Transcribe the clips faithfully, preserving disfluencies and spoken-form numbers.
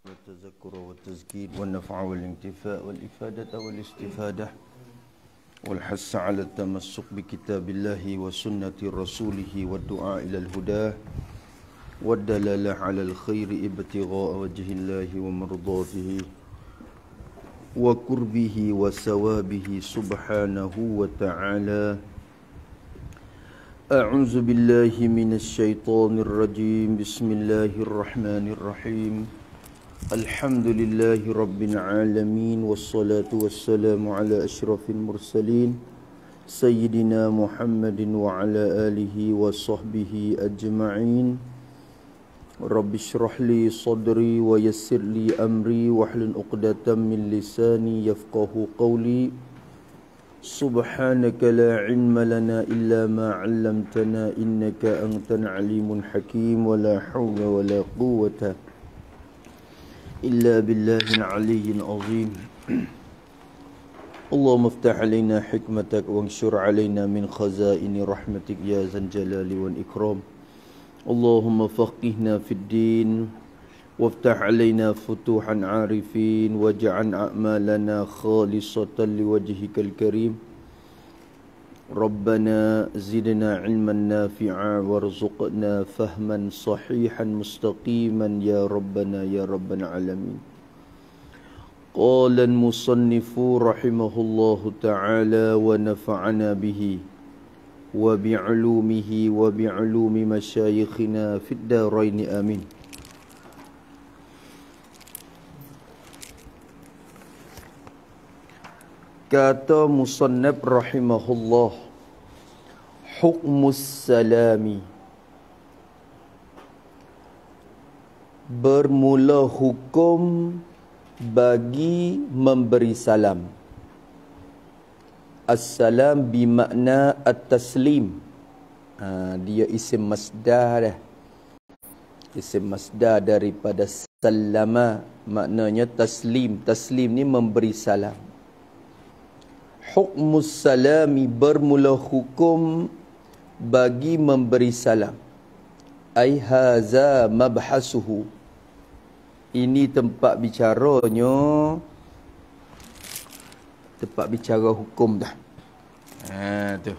والتذكر والتزكير والنفع والانتفاء والإفادة والاستفادة والحث على التمسك بكتاب الله وسنة رسوله والدعاء إلى الهدى والدلالة على الخير ابتغاء وجه الله ومرضاته وقربه وثوابه سبحانه وتعالى. أعوذ بالله من الشيطان الرجيم. بسم الله الرحمن الرحيم. الحمد لله رب العالمين والصلاة والسلام على أشرف المرسلين سيدنا محمد وعلى آله وصحبه أجمعين. رب اشرح لي صدري ويسر لي أمري واحلل عقدة من لساني يفقه قولي. سبحانك لا علم لنا إلا ما علمتنا إنك أنت العليم الحكيم. ولا حول ولا قوة إلا بالله العلي العظيم. اللهم افتح علينا حكمتك وانشر علينا من خزائن رحمتك يا ذا الجلال والإكرام. اللهم فقهنا في الدين وافتح علينا فتوحا عارفين واجعل أعمالنا خالصة لوجهك الكريم. ربنا زدنا علما نافعا وارزقنا فهما صحيحا مستقيما يا ربنا يا رب العالمين. قال المصنف رحمه الله تعالى ونفعنا به وبعلومه وبعلوم مشايخنا في الدارين آمين. Kata musannaf rahimahullah, hukmus salami, bermula hukum bagi memberi salam. Assalam bermakna at-taslim. Ha, dia isim masdar dah. Isim masdar daripada salama, maknanya taslim. Taslim ni memberi salam. Hukmus salami, bermula hukum bagi memberi salam. Ai haza mabhasuhu, ini tempat bicaranya, tempat bicara hukum dah. Ha tu.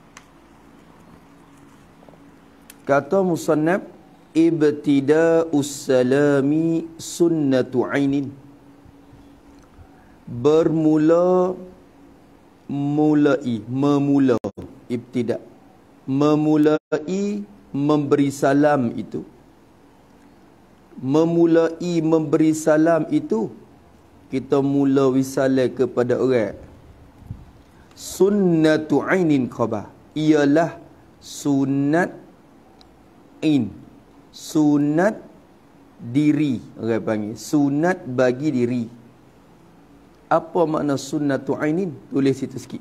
Kata musannaf, ibtida'us salami sunnatu ainin. Bermula, mulai, memula, ibtida, memulai memberi salam itu, memulai memberi salam itu, kita mula wisalah kepada orang. Sunnatu ainin khabar, ialah sunat in, sunat diri, orang panggil sunat bagi diri. Apa makna sunnatu ainin? Tulis situ sikit.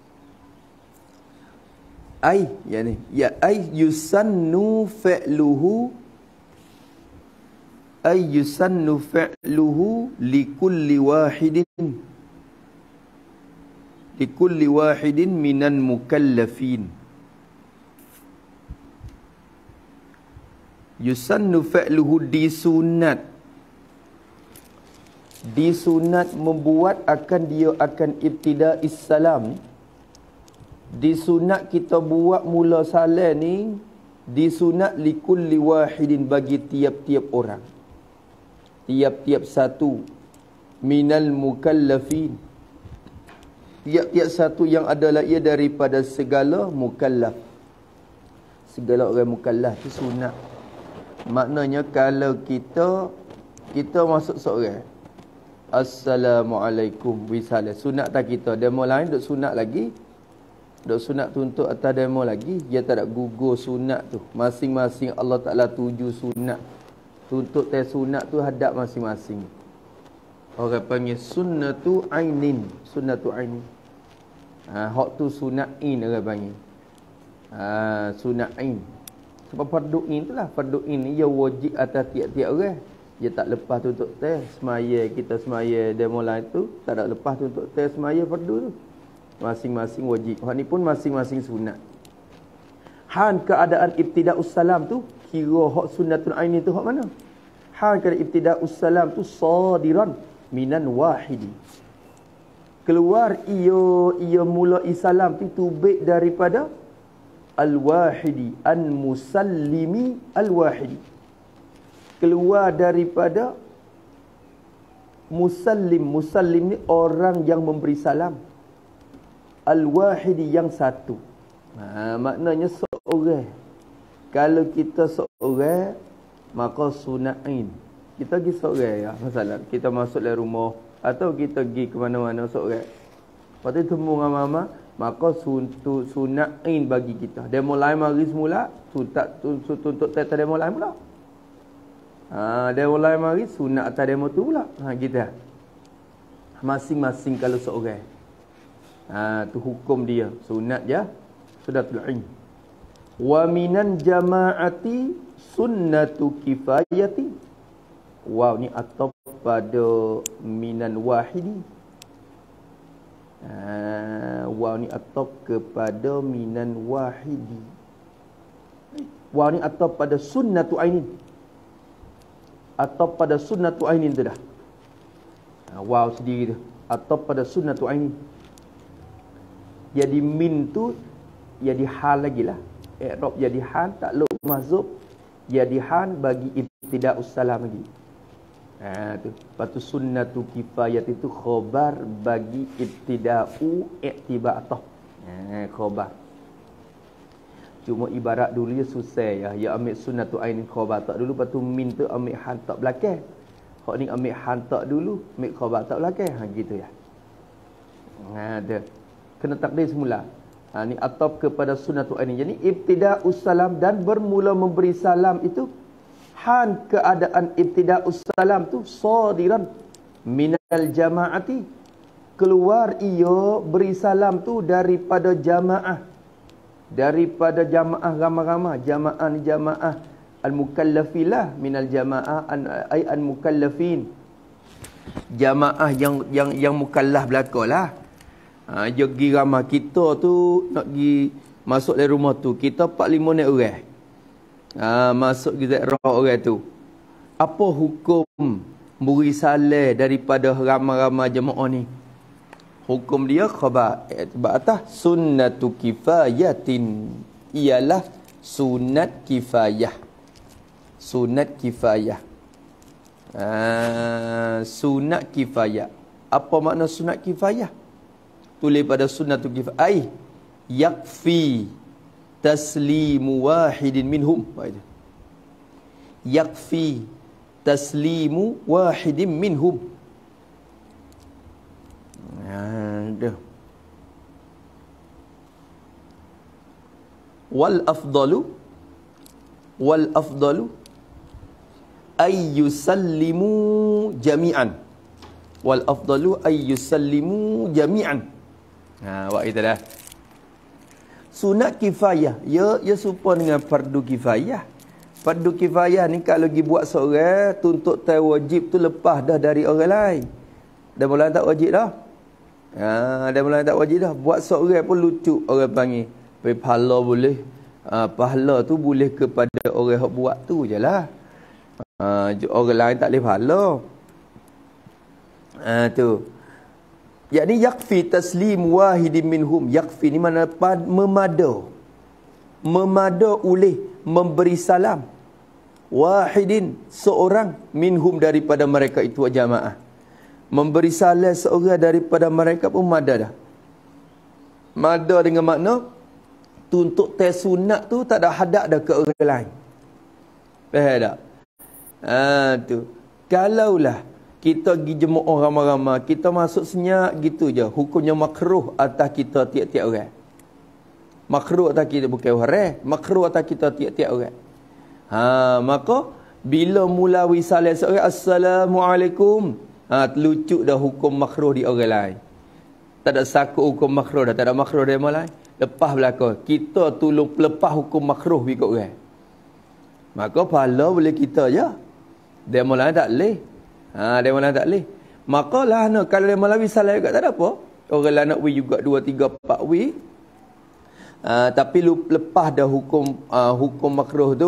Ai, ya ni, ya ai yusannu fa'luhu, ay yusannu fa'luhu likulli wahidin, likulli wahidin minan mukallafin. Yusannu fa'luhu, disunat, disunat membuat akan dia akan ibtida'is salam. Disunat kita buat mula salam ni, disunat likulli wahidin, bagi tiap-tiap orang, tiap-tiap satu, minal mukallafin, tiap-tiap satu yang adalah ia daripada segala mukallaf. Segala orang mukallaf tu sunat. Maknanya kalau kita kita masuk seorang, Assalamualaikum, wisalah, sunat tak kita? Demo lain duk sunat lagi, duk sunat tuntut atas demo lagi, dia tak ada gugur sunat tu. Masing-masing Allah Ta'ala tuju sunat, tuntut teh sunat tu hadap masing-masing. Orang panggil sunnatu ainin, sunnatu ainin. Ha, hak tu sunat in orang panggil. Ha, sunat in. Sebab fardu in tu lah, fardu in ni dia wajib atas tiap-tiap orang. Dia tak lepas tuntut teh semaya, kita semaya demo lain tu tak ada lepas tuntut teh semaya fardu tu. Masing-masing wajib. Hak ni pun masing-masing sunat. Han keadaan ibtida'us salam tu, kira hak sunnatul aini tu hak mana? hal kada ibtida'us salam tu sadiran minan wahidi. Keluar ia ia mula isalam tu tubik daripada al-wahidi, an-musallimi al-wahidi. Keluar daripada musallim. Musallim ni orang yang memberi salam. Al-wahidi yang satu. Ha, maknanya seorang. Kalau kita seorang, maka sunnain. Kita pergi seorang ya, masalah. Kita masuk dalam rumah atau kita pergi ke mana-mana seorang. Lepas tu temu dengan mama, maka suntuk sunnain bagi kita. Demo lain mari semula, suntak tuntut tata demo lain pula. Ha, demo lain mari sunat atas demo tu pula. Ha kita. Masing-masing kalau seorang. Ha tu hukum dia, sunat je sunatul ain. Wa minan jama'ati sunnatu kifayati. Wow, ni atau pada minan wahidi. Ha, wow ni atau kepada minan wahidi. Wow ni atau pada sunnatu ainin. Atau pada sunnatu ainin tu dah. Ha, wow sendiri tu. Atau pada sunnatu ainin. Jadi min tu jadi hal lagi lah. I'rab jadi hal, takluk mahzub jadi hal bagi ibtida'us salam lagi. Ha tu. Lepas tu sunnatu kifayat itu khabar bagi ibtida'u i'tiba'atah. Ha khabar. Cuma ibarat dulu dia susah ya. Ya ambil sunnatu ain khabar tak dulu, lepas tu min tu ambil hal tak belakang. Hak ni ambil hal tak dulu, ambil khabar tak belakang. Ha gitu ya. Ha ada. Kena takdir semula. Ha, ni atap kepada sunnatu ain. Jadi ibtida'us salam dan bermula memberi salam itu han keadaan ibtida'us salam tu sadiran minal jama'ati. Keluar ia beri salam tu daripada jamaah. Daripada jamaah ramai-ramai. Jamaah ni jamaah al-mukallafilah minal jamaah ay al-mukallafin. Jamaah yang yang yang mukallaf belakalah. Ha, dia pergi ramai kita tu nak pergi masuk dari rumah tu. Kita empat lima ni orang. Ha, masuk ke ziarah orang tu. Apa hukum beri salam daripada ramai-ramai jemaah ni? Hukum dia khabar. Sebab atas sunnatu kifayatin. Ialah sunat kifayah. Sunat kifayah. Ha, sunat kifayah. Apa makna sunat kifayah? Tulis pada sunnatu kifayah. Ay, yakfi taslimu wahidin minhum. Yakfi taslimu wahidin minhum. Ada. Wal afdalu wal afdalu ay yusallimu jami'an. Wal afdalu ay yusallimu jami'an. Ha, buat kita dah. Sunat kifayah, ya ya serupa dengan fardu kifayah. Fardu kifayah ni kalau pergi buat seorang, tuntut tahu wajib tu lepas dah dari orang lain. Dah mula tak wajib dah. Ha, dah mula tak wajib dah. Buat seorang pun lucu orang panggil. Pai pahala boleh. Ha, pahala tu boleh kepada orang yang buat tu je lah. Ha, orang lain tak boleh pahala. Ha, tu. Yakni yakfi taslim wahidin minhum. Yakfi ni mana memada. Memada oleh memberi salam. Wahidin, seorang minhum daripada mereka itu jamaah. Memberi salam seorang daripada mereka pun mada dah. Mada dengan makna tuntut tes sunat tu tak ada hadap dah ke orang lain. Faham tak? Ha, tu. Kalaulah kita pergi jemaah ramai-ramai, kita masuk senyap gitu je. Hukumnya makruh atas kita tiap-tiap orang. Makruh atas kita bukan haram, makruh atas kita tiap-tiap orang. Ha, maka bila mula wisalah seorang assalamualaikum, ha, terlucuk dah hukum makruh di orang lain. Tak ada sakut hukum makruh dah, tak ada makruh dari orang lain. Lepas belaka, kita tolong lepas hukum makruh ikut orang. Maka pahala boleh kita je. Dia mula tak boleh. Ha, dia mana tak boleh. Maka lah no, kalau dia malawi salah juga tak ada apa. Orang lah nak wih juga dua, tiga, empat wih. Ha, tapi lepas dah hukum uh, hukum makruh tu.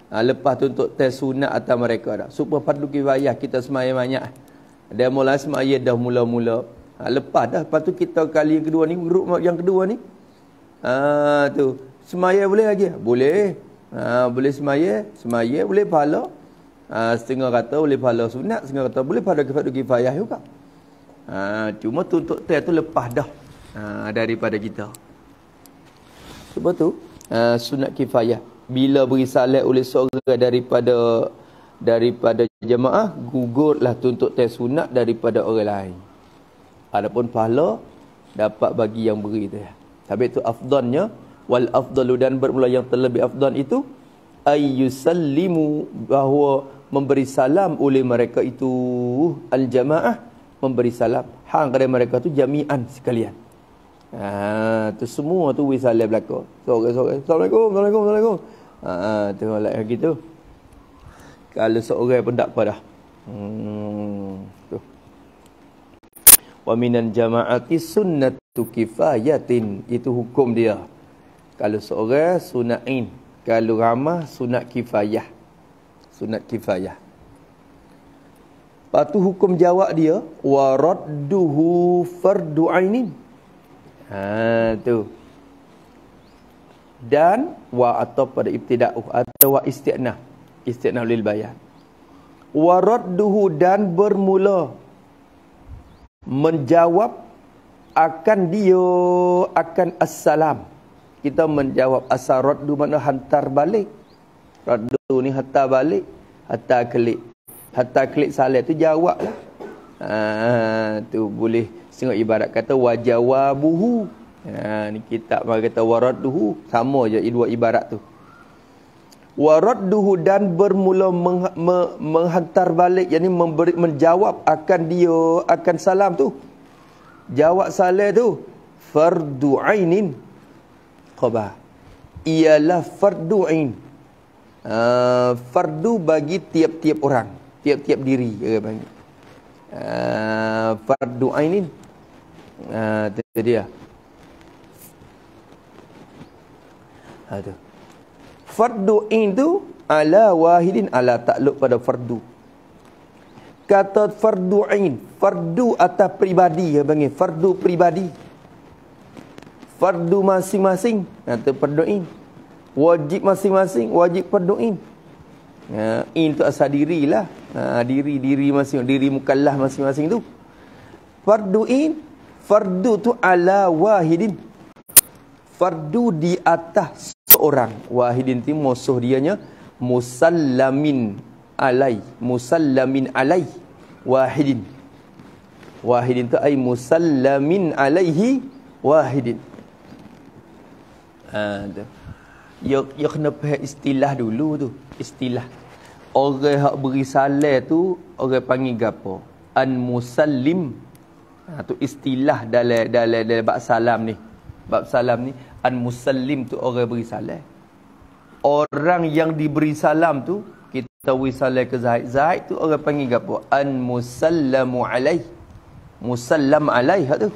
Ha, lepas tu untuk tes sunat atas mereka dah. Supaya fardu kifayah kita semaya banyak. Dia mula semaya dah mula-mula. Ha, lepas dah. Lepas tu kita kali yang kedua ni, grup yang kedua ni. Ha, tu. Semaya boleh lagi? Boleh. Ha, boleh semaya. Semaya boleh pahala. Ha, setengah kata boleh pahala sunat. Setengah kata boleh pada fardu kifayah juga. Ha, cuma tu untuk tes tu lepas dah. Ha, daripada kita. Sebab tu uh, sunat kifayah bila beri salat oleh seorang daripada daripada jemaah, gugurlah tuntut tes sunat daripada orang lain. Adapun pahala dapat bagi yang beri tu. Tapi itu afdalnya, wal afdalu, dan bermula yang terlebih afdal itu ayyusallimu, bahawa memberi salam oleh mereka itu al jamaah, memberi salam hang kepada mereka tu jami'an sekalian. Ha, tu semua tu wisalah belaka. Seorang-seorang, Assalamualaikum, Assalamualaikum, Assalamualaikum. Ha, tu like gitu. Kalau seorang pun tak apa dah. Hmm, tu. Wa minan jama'ati sunnatu kifayatin, itu hukum dia. Kalau seorang sunatin, kalau ramah sunat kifayah. Sunat kifayah. Lepas tu hukum jawab dia wa radduhu fardu ainin. Ha, tu. Dan wa atau pada ibtida'u atau wa isti'nah. Isti'nah lil bayan. Wa radduhu, dan bermula menjawab akan dia akan assalam. Kita menjawab asal raddu makna hantar balik. Raddu ni hantar balik, hantar klik. Hantar klik salah tu jawablah. Ha, tu boleh tengok ibarat kata wajawabuhu. Ha, ni kitab mari kata waradduhu, sama je dua ibarat tu. Waradduhu, dan bermula meng, me, menghantar balik, yakni memberi, menjawab akan dia akan salam tu. Jawab salam tu fardu ainin. Khabar. Ialah fardu ain. Uh, fardu bagi tiap-tiap orang, tiap-tiap diri dia panggil. Uh, fardu ainin. Ah, uh, itu dia. Ha tu. Fardu ain tu ala wahidin, ala takluk pada fardu. Kata fardu ain, fardu atas pribadi dia panggil fardu pribadi. Fardu masing-masing, kata fardu ain. Wajib masing-masing, wajib fardu ain. Ha, in tu asal dirilah. Ha, diri diri masing diri mukallaf masing-masing tu. Fardu ain, fardu tu ala wahidin. Fardu di atas seorang. Wahidin tu musuh dianya musallamin alai. Musallamin alai. Wahidin. Wahidin tu ay musallamin alaihi wahidin. Ha, tu. Ya, ya kena faham istilah dulu tu. Istilah. Orang hak beri salam tu orang panggil gapo? An musallim. Ha, tu istilah dalam dalam dalam bab salam ni. Bab salam ni an musallim tu orang beri salam. Orang yang diberi salam tu kita beri salam ke Zaid. Zaid tu orang panggil gapo? An musallamu alaih. Musallam alaih tu.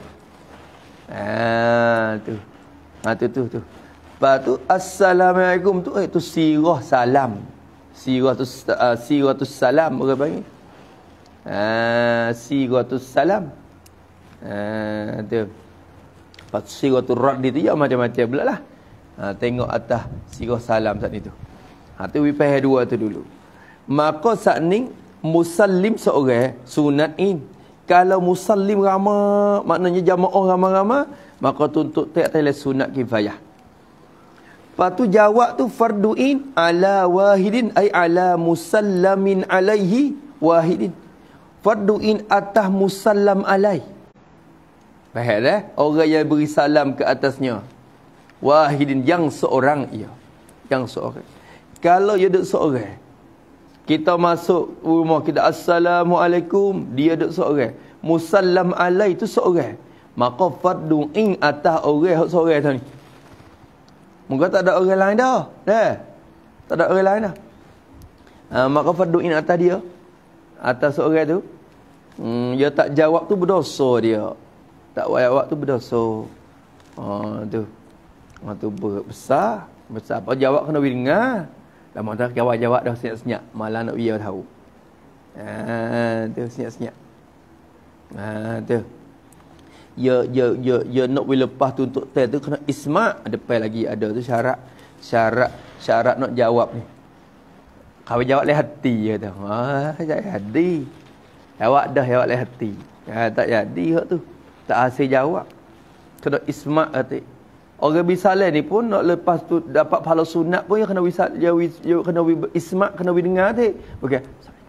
Ha tu. Ha tu tu tu. Lepas tu assalamualaikum tu eh tu sirah salam. Sirah tu uh, sirah tu salam orang panggil. Ha sirah tu salam. Ha tu. Lepas tu sirah tu raddi tu ya macam-macam pula lah. Ha, tengok atas sirah salam saat itu. Ha tu wipah dua tu dulu. Maka saat ni musallim seorang sunatin. Kalau musallim ramai, maknanya jamaah ramai-ramai, maka tuntut tak tele sunat kifayah. Lepas tu jawab tu fardu'in ala wahidin ay ala musallamin alaihi wahidin. Fardu'in atas musallam alaih. Faham dah? Orang yang beri salam ke atasnya. Wahidin, yang seorang ia. Yang seorang. Kalau dia duduk seorang, kita masuk rumah kita assalamualaikum, dia duduk seorang. Musallam alaih tu seorang. Maka fardu'in atas orang seorang tu ni. Moga tak ada orang lain dah. Dah. Tak ada orang lain dah. Ha, maka fardu'in atas dia. Atas seorang tu. Hmm, dia tak jawab tu berdosa dia. Tak jawab tu berdosa. Ha tu. Ha tu besar, besar. Apa jawab kena dengar. Lama dah jawab-jawab dah senyap-senyap. Malah nak biar tahu. Ha, tu senyap-senyap. Ha, tu. Ya, ya, ya, ya nak boleh lepas tu untuk test tu kena isma'. Depan lagi ada tu syarat. Syarat, syarat nak jawab ni. Kalau jawab oleh hati je tu. Ha, tak jadi. Jawab dah jawab oleh hati. Ha, tak jadi hak tu. Tak hasil jawab. Kena isma' kata. Orang bisalah ni pun nak lepas tu dapat pahala sunat pun ya kena wisal ya, ya kena isma' kena wi dengar tu. Okey.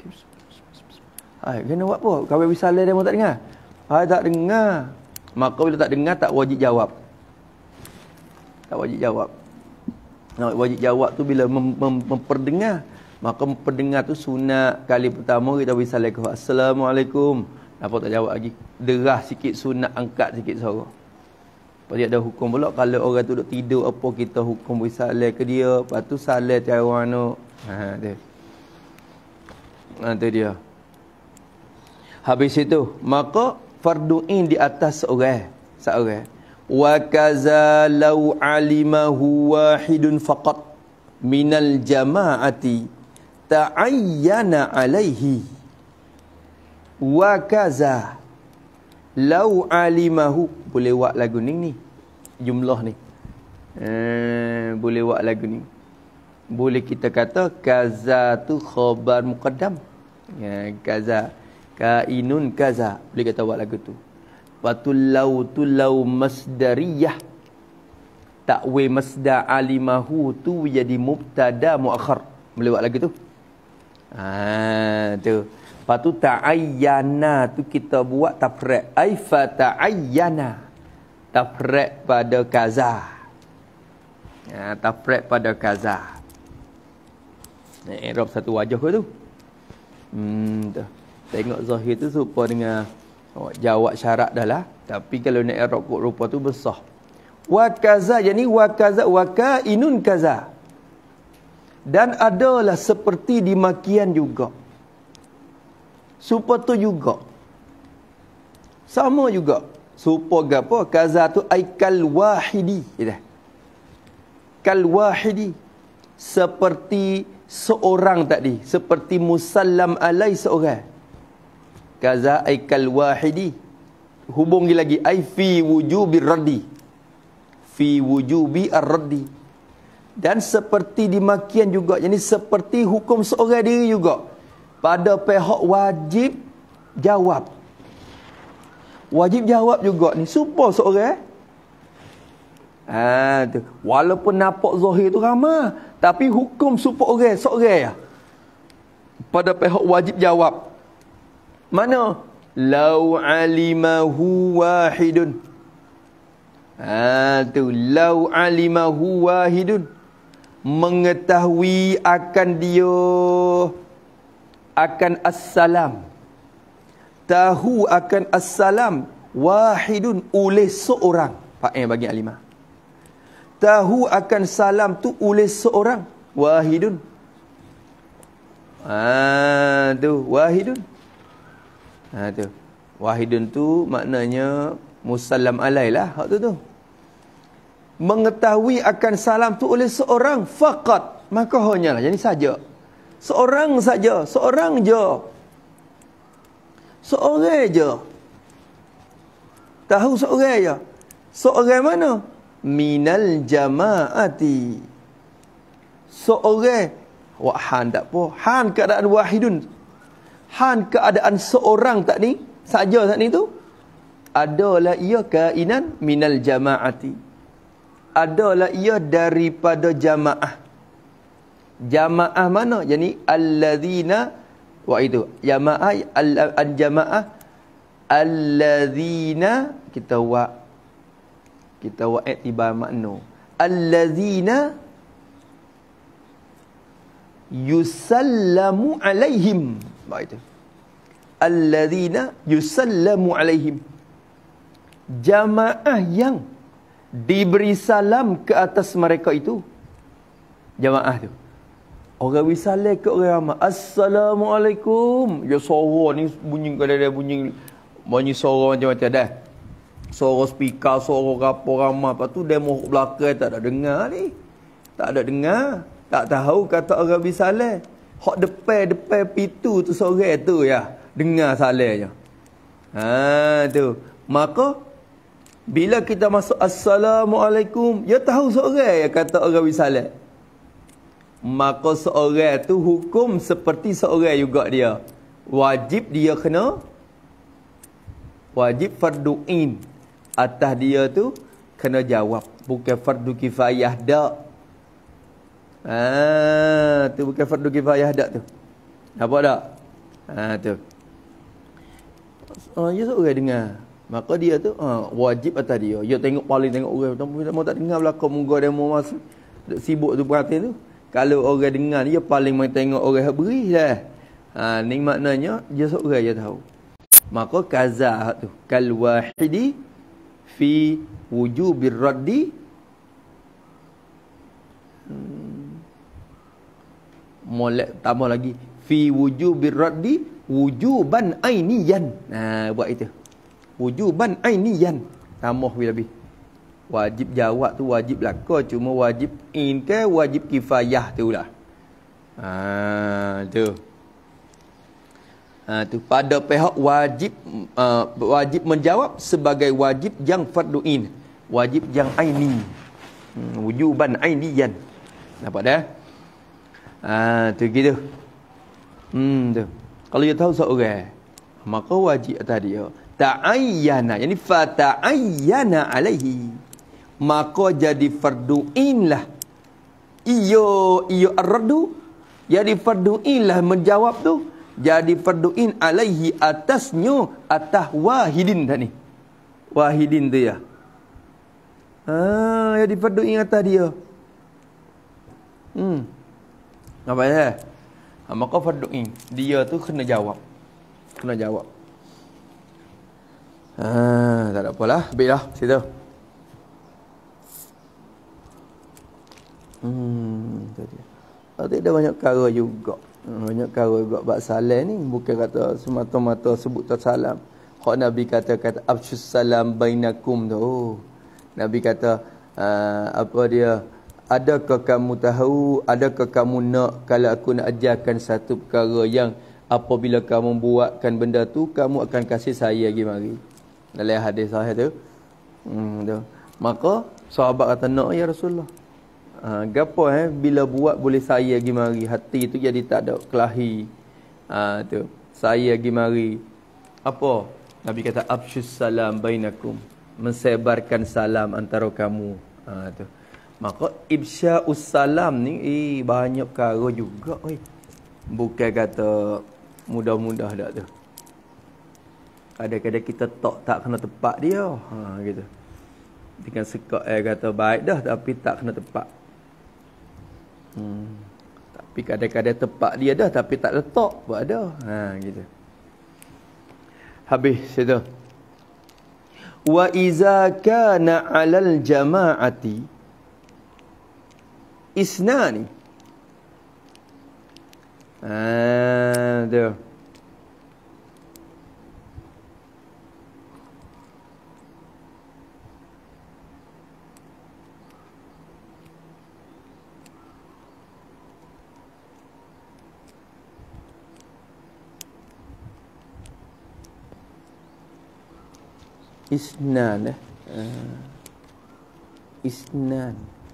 Hai, kena buat apa? Kau bisalah dia pun tak dengar. Hai, tak dengar. Maka bila tak dengar tak wajib jawab. Tak wajib jawab. Nak wajib jawab tu bila mem, mem, memperdengar. Maka memperdengar tu sunat kali pertama kita bisalah ke Assalamualaikum. Apa tak jawab lagi? Derah sikit sunat, angkat sikit suara. Lepas ada hukum pula kalau orang tu duduk tidur apa kita hukum bersalah ke dia. Lepas tu salah cara mana. Ha tu. Ha tu dia. Habis itu maka fardu in di atas seorang, seorang. Wa kaza law alimahu wahidun faqat minal jama'ati ta'ayyana alaihi. Wa kaza law alimahu, boleh buat lagu ni ni jumlah ni eh, boleh buat lagu ni, boleh kita kata kaza tu khabar muqaddam ya, kaza kainun kaza, boleh kita buat lagu tu. Watul law tu law masdariyah, takwi masdar alimahu tu jadi mubtada muakhar, boleh buat lagu tu. Ha tu. Lepas tu ta'ayyana tu kita buat tafrek. Ai fa ta'ayyana. Tafrek pada kaza. Ya, tafrek pada kaza. I'rab satu wajah ke tu? Hmm, tu. Tengok zahir tu serupa dengan oh, jawab syarat dah lah. Tapi kalau nak i'rab kod rupa tu besar. Wa kaza, yani wa kaza wa kainun kaza. Dan adalah seperti dimakian juga. Supa tu juga. Sama juga. Supa gapo? Kaza tu ai kal wahidi. Dah. Kal wahidi. Seperti seorang tadi. Seperti musallam alai seorang. Kaza ai kal wahidi. Hubungi lagi. Ai fi wujubi raddi. Fi wujubi ar-raddi. Dan seperti dimakian juga. Jadi seperti hukum seorang diri juga. Pada pihak wajib jawab. Wajib jawab juga ni. Supa seorang. Ha, tu. Walaupun nampak zahir tu ramah. Tapi hukum supa orang. Seorang ya. Pada pihak wajib jawab. Mana? Lau alimahu wahidun. Ha, tu. Lau alimahu wahidun. Mengetahui akan dia akan assalam, tahu akan assalam wahidun oleh seorang. Pak eh bagi alimah. Tahu akan salam tu oleh seorang wahidun. Ah tu wahidun. Ha tu. Wahidun tu maknanya musallam alailah hak tu tu. Mengetahui akan salam tu oleh seorang faqat, maka hanyalah jadi saja. Seorang saja, seorang je. Seorang je. Tahu seorang je. Seorang mana? Minal jama'ati. Seorang. Wah, han tak apa. Han keadaan wahidun. Han keadaan seorang tak ni. Saja tak ni tu. Adalah ia kainan minal jama'ati. Adalah ia daripada jama'ah. Jamaah mana? Yani alladzina wa itu. Jamaah al-jamaah alladzina kita wa kita wa iktibar makna. Alladzina yusallamu alaihim. Baik itu. Alladzina yusallamu alaihim. Jamaah yang diberi salam ke atas mereka itu. Jamaah tu. Orang wisalah ke orang ramai. Assalamualaikum. Ya suara ni bunyi kadang-kadang bunyi bunyi suara macam-macam dah. Suara speaker, suara apa ramai. Lepas tu demo belakang tak ada dengar ni. Tak ada dengar. Tak tahu kata orang bisalah. Hak depan-depan pintu tu seorang tu ya. Dengar salahnya. Ha tu. Maka bila kita masuk Assalamualaikum, dia tahu seorang yang kata orang bisalah. Maka seorang tu hukum seperti seorang juga dia. Wajib dia kena wajib fardu'in. Atas dia tu kena jawab. Bukan fardu kifayah dak. Ah, tu bukan fardu kifayah dak tu. Nampak tak? Ha tu. Oh, dia seorang dengar. Maka dia tu ha, wajib atas dia. Dia tengok paling tengok orang. Tapi mau tak dengar belakang muka demo masa sibuk tu perhati tu. Kalau orang dengar dia paling mai tengok orang beri dah. Ha ni maknanya dia seorang dia tahu. Maka kaza tu kal wahidi fi wujubir raddi. Hmm. Molek tambah lagi fi wujubir raddi wujuban ainiyan. Nah, buat itu. Wujuban ainiyan. Tambah lebih. Wajib jawab tu wajib belaka, cuma wajib in ke wajib kifayah tu lah. Ha tu. Ha tu pada pihak wajib uh, wajib menjawab sebagai wajib yang fardu in. Wajib yang aini. Hmm, wujuban ainiyan. Nampak dah? Ah, tu gitu. Hmm, tu. Kalau dia tahu seorang, maka wajib atas dia. Ta'ayyana, yani fa ta'ayyana alaihi. Maka jadi fardu'in lah. Iyo, iyo ar-raddu. Jadi fardu'in lah menjawab tu. Jadi fardu'in alaihi atasnya, atas wahidin dah ni. Wahidin tu ya. Ah, jadi fardu'in atas dia. Hmm. Apa ya? Ha, maka fardu'in dia tu kena jawab. Kena jawab. Ha, tak ada apalah. Baiklah, situ. Hmm, tadi. Tadi ada banyak perkara juga. Banyak perkara juga bab salam ni bukan kata semata-mata sebut salam. Hak Nabi kata kata afshus salam bainakum tu. Oh. Nabi kata uh, apa dia? Adakah kamu tahu, adakah kamu nak kalau aku nak ajarkan satu perkara yang apabila kamu buatkan benda tu, kamu akan kasih saya lagi mari. Dalam hadis sahih tu. Hmm, tu. Maka sahabat kata nak ya Rasulullah. Ha, gapo eh bila buat boleh saya lagi mari, hati tu jadi tak ada kelahi. Ha tu. Saya lagi mari. Apa? Nabi kata afshus salam bainakum. Mensebarkan salam antara kamu. Ha tu. Maka ibsya'us salam ni eh banyak perkara juga oi. Bukan kata mudah-mudah dak tu. Kadang-kadang kita tak tak kena tepat dia. Ha gitu. Dengan sekak eh kata baik dah tapi tak kena tepat. Hmm. Tapi kadang-kadang tepat dia dah tapi tak letak buat ada. Ha gitu. Habis situ. Wa iza kana 'alal jama'ati isnani. Ah, tu. Isnan eh. Uh, isnan.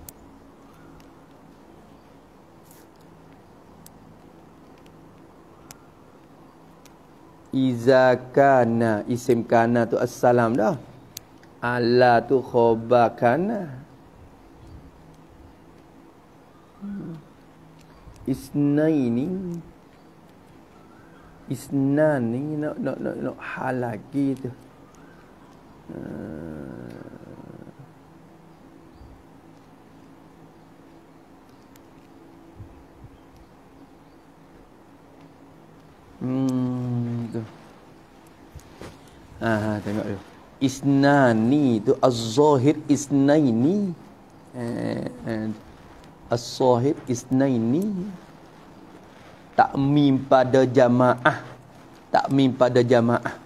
Iza kana, isim kana tu assalam dah. Ala tu khobar kana. Isnaini. Isnan ni nak nak nak nak hal lagi tu. Hmm tu. Ah, tengok tu. Isnani tu az-zahir isnaini. Eh, eh. Az-zahir isnaini. Takmim pada jamaah. Takmim pada jamaah.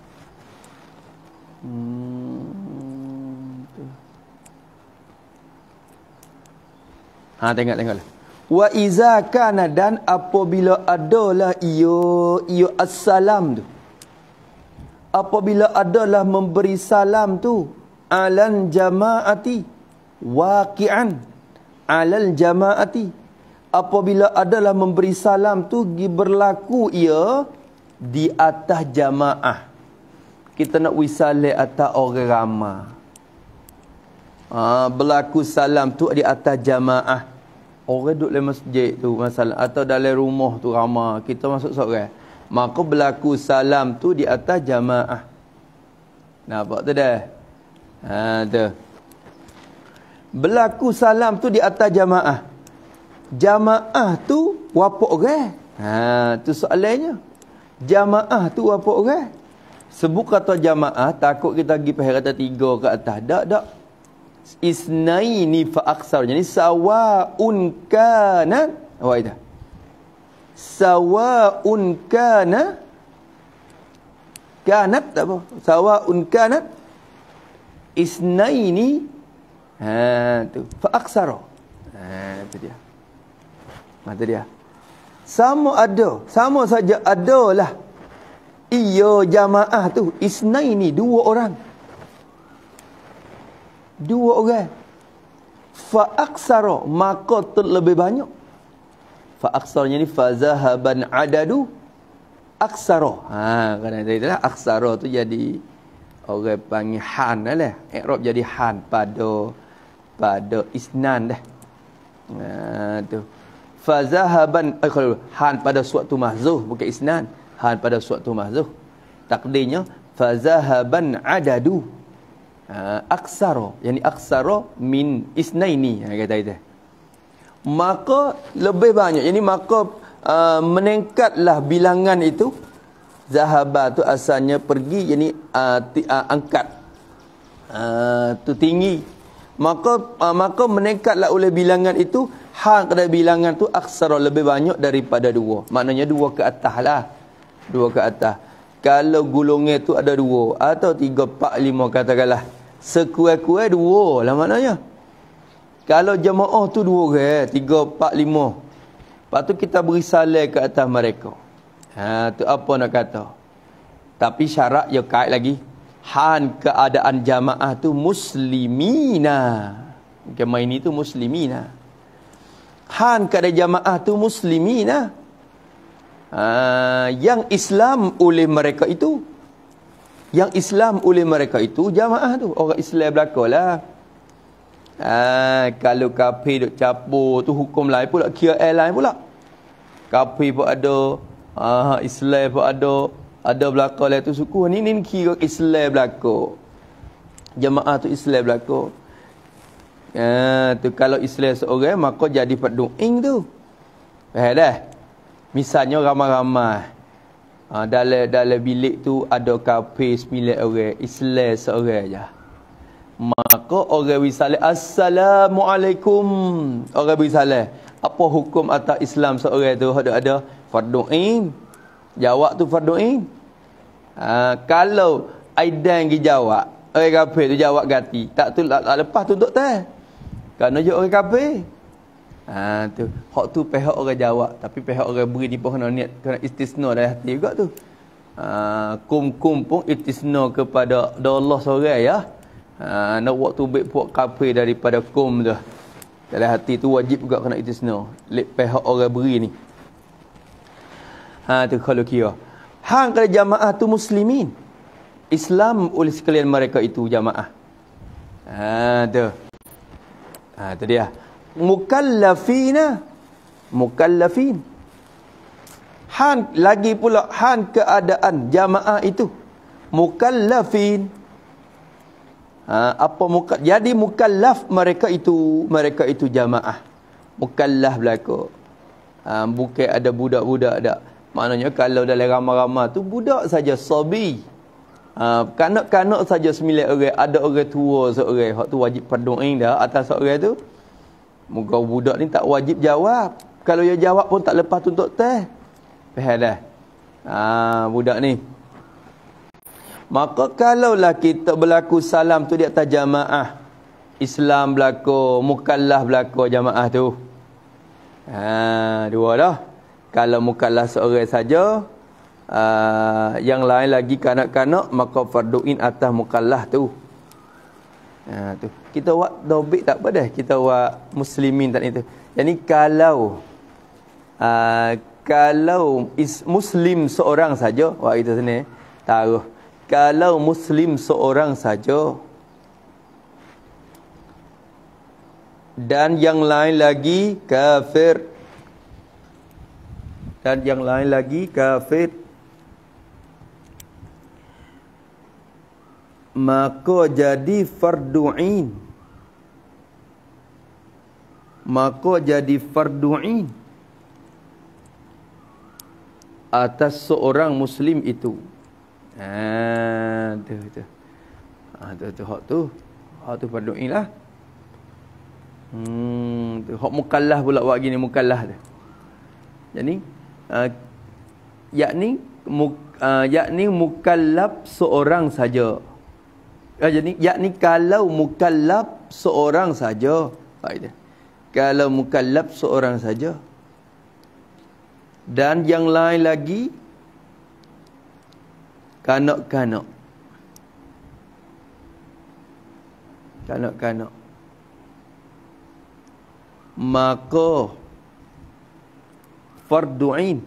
Hmm tu. Ha, tengok tengoklah. Wa iza kana, dan apabila adalah iyo iyo assalam tu. Apabila adalah memberi salam tu alal jamaati waqi'an, alal jamaati, apabila adalah memberi salam tu berlaku ia di atas jamaah. Kita nak wisale atas orang ramai. Ha, berlaku salam tu di atas jamaah. Orang duduk dalam masjid tu masalah, atau dalam rumah tu ramai, kita masuk seorang, maka berlaku salam tu di atas jamaah. Nampak tu dah? Ha, tu. Berlaku salam tu di atas jamaah. Jamaah tu berapa orang? Ha, tu soalannya. Jamaah tu berapa orang? Sebut kata jamaah, takut kita pergi pahal kata tiga ke atas. Tak, tak. Isnaini fa aksar. Jadi sawa'un kana. Apa itu? Sawa'un kana. Kanat tak apa? Sawa'un kanat. Isnaini. Ha, tu. Fa aksar. Ha, tu dia. Ha, tu dia. Sama ada. Sama saja adalah. Iyo jamaah tu. Isnaini. Dua orang. Dua orang. Fa'aksara, maka terlebih banyak. Fa'aksaranya ni fazahaban adadu aksara. Ha, kerana itulah aksara tu jadi orang panggil han lah. I'rab jadi han pada pada isnan dah. Ha, tu. Fazahaban eh, han pada suatu mahzuh, bukan isnan. Han pada suatu mahzuh. Takdirnya fazahaban adadu Uh, aksara, yani aksara min isnaini, ha, kata itu. Maka lebih banyak, yani maka uh, meningkatlah bilangan itu. Zahaba tu asalnya pergi, yani uh, ti, uh, angkat uh, tu tinggi. Maka uh, maka meningkatlah oleh bilangan itu. Hal pada bilangan tu aksara, lebih banyak daripada dua. Maknanya dua ke atas lah. Dua ke atas. Kalau gulungnya tu ada dua atau tiga, empat, lima katakanlah, sekuai-kuai dua lah maknanya. Kalau jemaah tu dua orang, tiga, empat, lima, lepas tu kita beri salam ke atas mereka. Ha, tu apa nak kata? Tapi syarat ya kait lagi. Han keadaan jamaah tu muslimina. Kemain ini tu muslimina. Han keadaan jamaah tu muslimina. Ha, yang Islam oleh mereka itu. Yang Islam oleh mereka itu jamaah tu. Orang Islam belakalah. Ha, kalau kafir duk capur tu hukum lain pula. Kira air lain pula. Kafir pun ada. Ha, Islam pun ada. Ada belaka lain tu suku. Ni ni kira Islam belaka. Jamaah tu Islam belaka. Ha, tu kalau Islam seorang maka jadi perduing tu. Faham dah? Misalnya ramai-ramai. Ha, dalam dalam bilik tu ada kafir sembilan orang, Islam seorang aja. Maka orang bersalam, Assalamualaikum. Orang bersalam. Apa hukum atas Islam seorang tu? Ada ada fardu ain. Jawab tu fardu ain. Ha, kalau aidan gi jawab, orang kafir tu jawab ganti. Tak tu tak, tak lepas tuntut teh. Kerana dia orang kafir. Ha, tu hak tu pihak orang jawab, tapi pihak orang beri ni pun kena niat, kena istisna dari hati juga tu. Ha, kum-kum pun istisna kepada Allah seorang ya. Ha, nak waktu baik puak kafir daripada kum tu. Dalam hati tu wajib juga kena istisna. Lek pihak orang beri ni. Ha, tu kalau kira. Hang kalau jamaah tu muslimin. Islam oleh sekalian mereka itu jamaah. Ha, tu. Ha, tu dia. Mukallafina, mukallafin. Han lagi pula han keadaan jamaah itu mukallafin. Ha, apa muka, jadi mukallaf mereka itu, mereka itu jamaah. Mukallaf belaka. Ha, bukan ada budak-budak dak. Maknanya kalau dalam ramai-ramai tu budak saja, sabi. Ha, kanak-kanak saja sembilan orang, ada orang tua seorang. Hak tu wajib perdoain dah atas seorang tu. Muka budak ni tak wajib jawab. Kalau dia jawab pun tak lepas tuntut teh. Faham dah? Ha, budak ni. Maka kalaulah kita berlaku salam tu di atas jamaah. Islam berlaku, mukallaf berlaku jamaah tu. Ha, dua dah. Kalau mukallaf seorang saja, uh, yang lain lagi kanak-kanak, maka fardu'in atas mukallaf tu. Ha, tu. Kita buat dobik tak apa dah. Kita buat muslimin tak itu. Jadi kalau uh, kalau is muslim seorang saja, wah kita sini taruh. Kalau muslim seorang saja dan yang lain lagi kafir, dan yang lain lagi kafir, maka jadi fardu'in, maka jadi fardu'in atas seorang muslim itu. Ha, tu tu. Ha, tu tu hak tu. Hak tu fardu'in lah. Hmm, tu hak mukallaf pula buat gini mukallaf tu. Jadi uh, yakni muk, uh, yakni mukallaf seorang saja. Uh, jadi yakni kalau mukallaf seorang saja. Baik. Kalau mukallaf seorang saja dan yang lain lagi kanak-kanak. Kanak-kanak. Maka fardu'in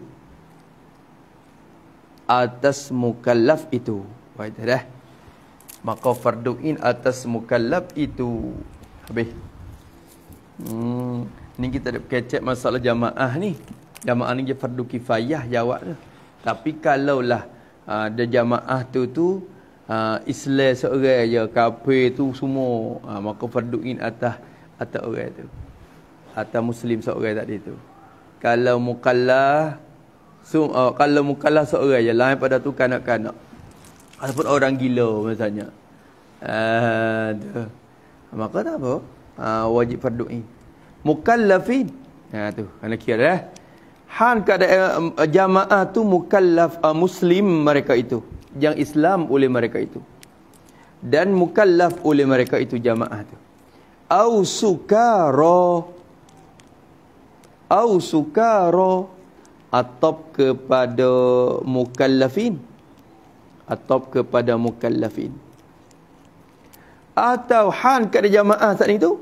atas mukallaf itu. Baik dah. Maka fardu'in atas mukallaf itu. Habis. Hmm, ni kita ada kecek masalah jamaah ni. Jamaah ni je fardu kifayah jawab tu. Tapi kalaulah uh, ada jamaah tu tu uh, Islam seorang je, kafir tu semua, uh, maka fardu'in atas atas orang tu. Atas muslim seorang tadi tu. Kalau mukallaf so, uh, kalau mukallaf seorang je, lain pada tu kanak-kanak ataupun orang gila misalnya. Ah, uh, maka tak apa. Uh, wajib fardu'in. Mukallafin. Ha tu, kena kira dah. Han keadaan uh, jamaah tu mukallaf uh, muslim mereka itu, yang Islam oleh mereka itu. Dan mukallaf oleh mereka itu jamaah tu. Au sukara, au sukara, atau kepada mukallafin, atau kepada mukallafin. Atau han kepada jamaah saat itu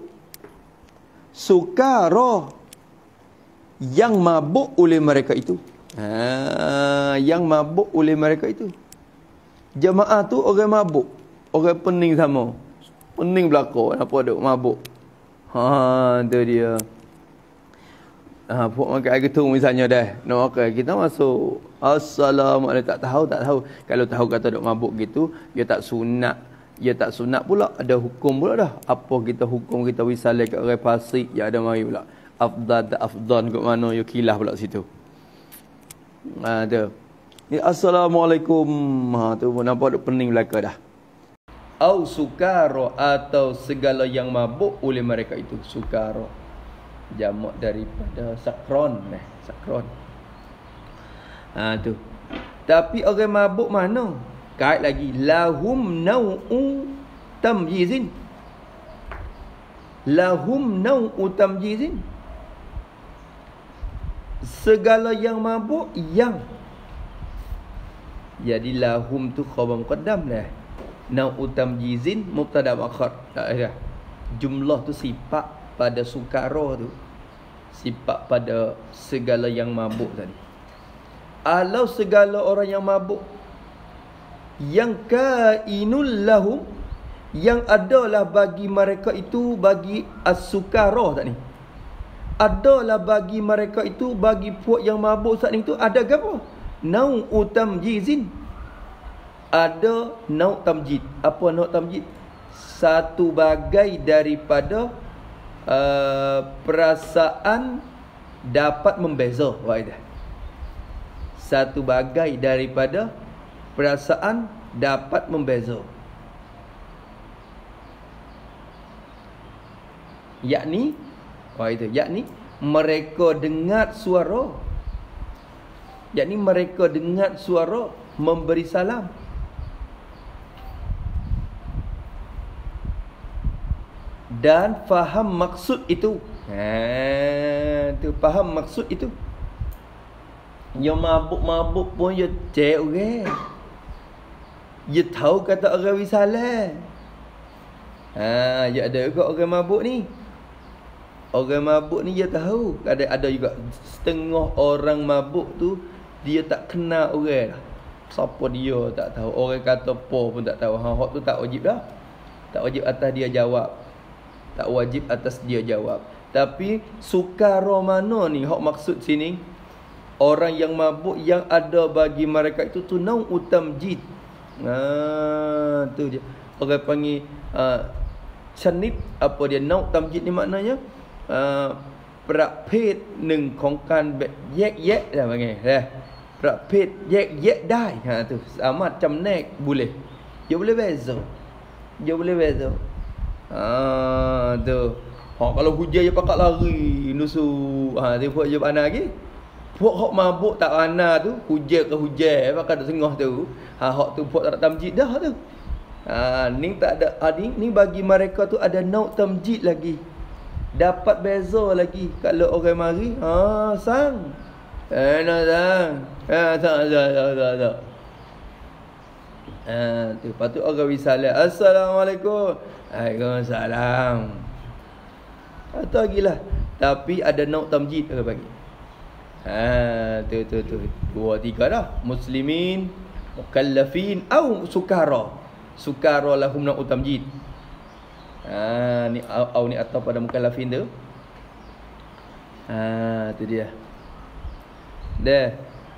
sukara, yang mabuk oleh mereka itu. Ha, yang mabuk oleh mereka itu. Jamaah tu orang mabuk, orang pening sama, pening belakang, apa duk mabuk. Ha, tu dia. Ha, puak makan air ketung misalnya dah. Nak makan, kita masuk. Assalamualaikum. Tak tahu, tak tahu. Kalau tahu kata duk mabuk gitu, dia tak sunat. Dia tak sunat pula. Ada hukum pula dah. Apa kita hukum, kita wisalai kat orang fasik, ya ada mari pula. Afdal tak afdal kat mana, ya kilah pula situ. Ha, tu. Ya, Assalamualaikum. Ha, tu pun nampak duk pening belaka dah. Au sukara, atau segala yang mabuk oleh mereka itu. Sukara. Jamak daripada sakron. Eh, sakron. Ha, tu. Tapi orang mabuk mana? Kait lagi. Lahum nau'u tamjizin. Lahum nau'u tamjizin. Segala yang mabuk yang. Jadi lahum tu khabar muqaddam lah. Nau'u tamjizin mubtada muakhar. Tak ada. Jumlah tu sifat pada sukara tu. Sifat pada segala yang mabuk tadi. Alau segala orang yang mabuk yang kainul lahum, yang adalah bagi mereka itu, bagi as-sukara tak ni, adalah bagi mereka itu, bagi puak yang mabuk saat itu, ada apa? Nau'u tamjizin. Ada nau' tamjid. Apa nau' tamjid? Satu bagai daripada uh, perasaan dapat membeza. Waidah. Satu bagai daripada perasaan dapat membeza. Yakni, oh itu, yakni mereka dengar suara. Yakni mereka dengar suara memberi salam. Dan faham maksud itu. Ha, tu faham maksud itu. Yang mabuk-mabuk pun dia cek orang. Dia tahu kata orang wisalah. Ha, dia ada juga orang mabuk ni. Orang mabuk ni dia tahu. Ada ada juga setengah orang mabuk tu dia tak kenal orang dah. Siapa dia tak tahu. Orang kata apa pun tak tahu. Ha, hak tu tak wajib dah. Tak wajib atas dia jawab. Tak wajib atas dia jawab. Tapi sukara mana ni hak maksud sini? Orang yang mabuk yang ada bagi mereka itu tu nau utamjid. Ha, tu dia. Orang panggil uh, chanit apa dia nau tamjid ni maknanya uh, ประเภทหนึ่งของการแบบแยกแยะได้ว่าไงนะประเภทแยกแยะได้ ha tu สามารถจำแนก boleh dia boleh beza dia boleh beza ha tu ha kalau hujan dia pakat lari nusu ha dia buat je ana lagi puak hok mabuk tak ana tu hujan ke hujan pakat tengah tu ha hok tu puak tak tamjid dah tu ha ni tak ada ha, ni, ni bagi mereka tu ada nau tamjid lagi. Dapat beza lagi kalau orang mari ha sang eh nak sang eh tak tak tak tak tak ah tu patut orang wisalah assalamualaikum waalaikumsalam atau gilah tapi ada nau tamjid orang bagi ha tu tu tu dua tiga dah muslimin mukallafin au sukara sukara lahum nau tamjid. Ha ni au ni atau pada mukallafin tu. Ha tu dia. Dah.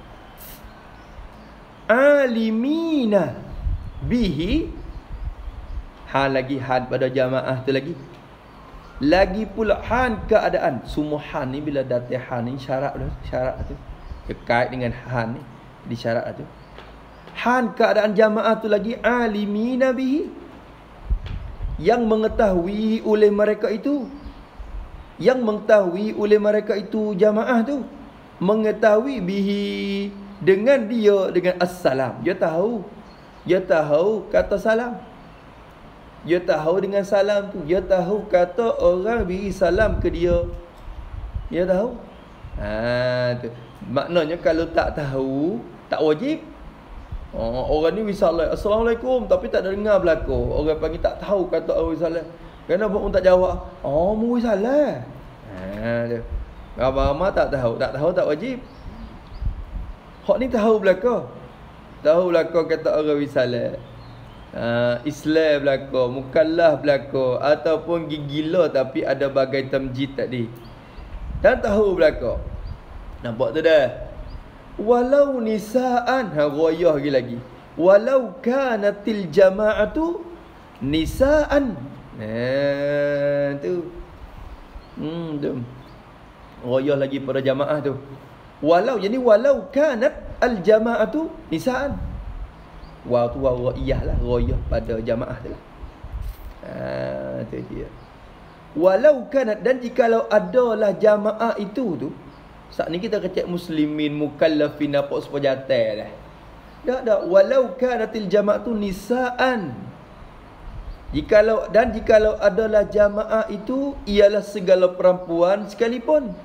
Alimina bihi ha lagi had pada jamaah tu lagi. Lagi pula han keadaan. Semua han ni bila datang han ni syarat dah, syarat tu. Dekat dengan han ni di syarat tu. Han keadaan jamaah tu lagi alimina bihi yang mengetahui oleh mereka itu yang mengetahui oleh mereka itu jamaah tu mengetahui bihi dengan dia dengan assalam dia tahu dia tahu kata salam dia tahu dengan salam tu dia tahu kata orang beri salam ke dia dia tahu ha tu maknanya kalau tak tahu tak wajib. Oh, orang ni wisalah assalamualaikum tapi tak ada dengar belako. Orang panggil tak tahu kata orang wisalah. Kenapa pun tak jawab? Oh, mu wisalah. Ha dia. Apa-apa tak tahu, tak tahu tak wajib. Hak ni tahu belako. Tahu belako kata orang wisalah. Ha, Islam belako, mukallaf belako ataupun gigila tapi ada bagai tamjid tadi. Dan tahu belako. Nampak tu dah. Walau nisaan ha royah lagi lagi walau kanatil jama'atu nisaan nah tu hmm tu royah lagi pada jamaah tu walau jadi walau kanat al jama'atu nisaan waw tu waw royah lah royah pada jamaah tu lah ha tu dia walau kanat dan jikalau adalah jamaah itu tu. Saat ni kita kecek muslimin mukallafin apa supaya jatuh dah. Tak ada walau kanatil jama'atu nisaan. Jikalau dan jikalau adalah jamaah itu ialah segala perempuan sekalipun.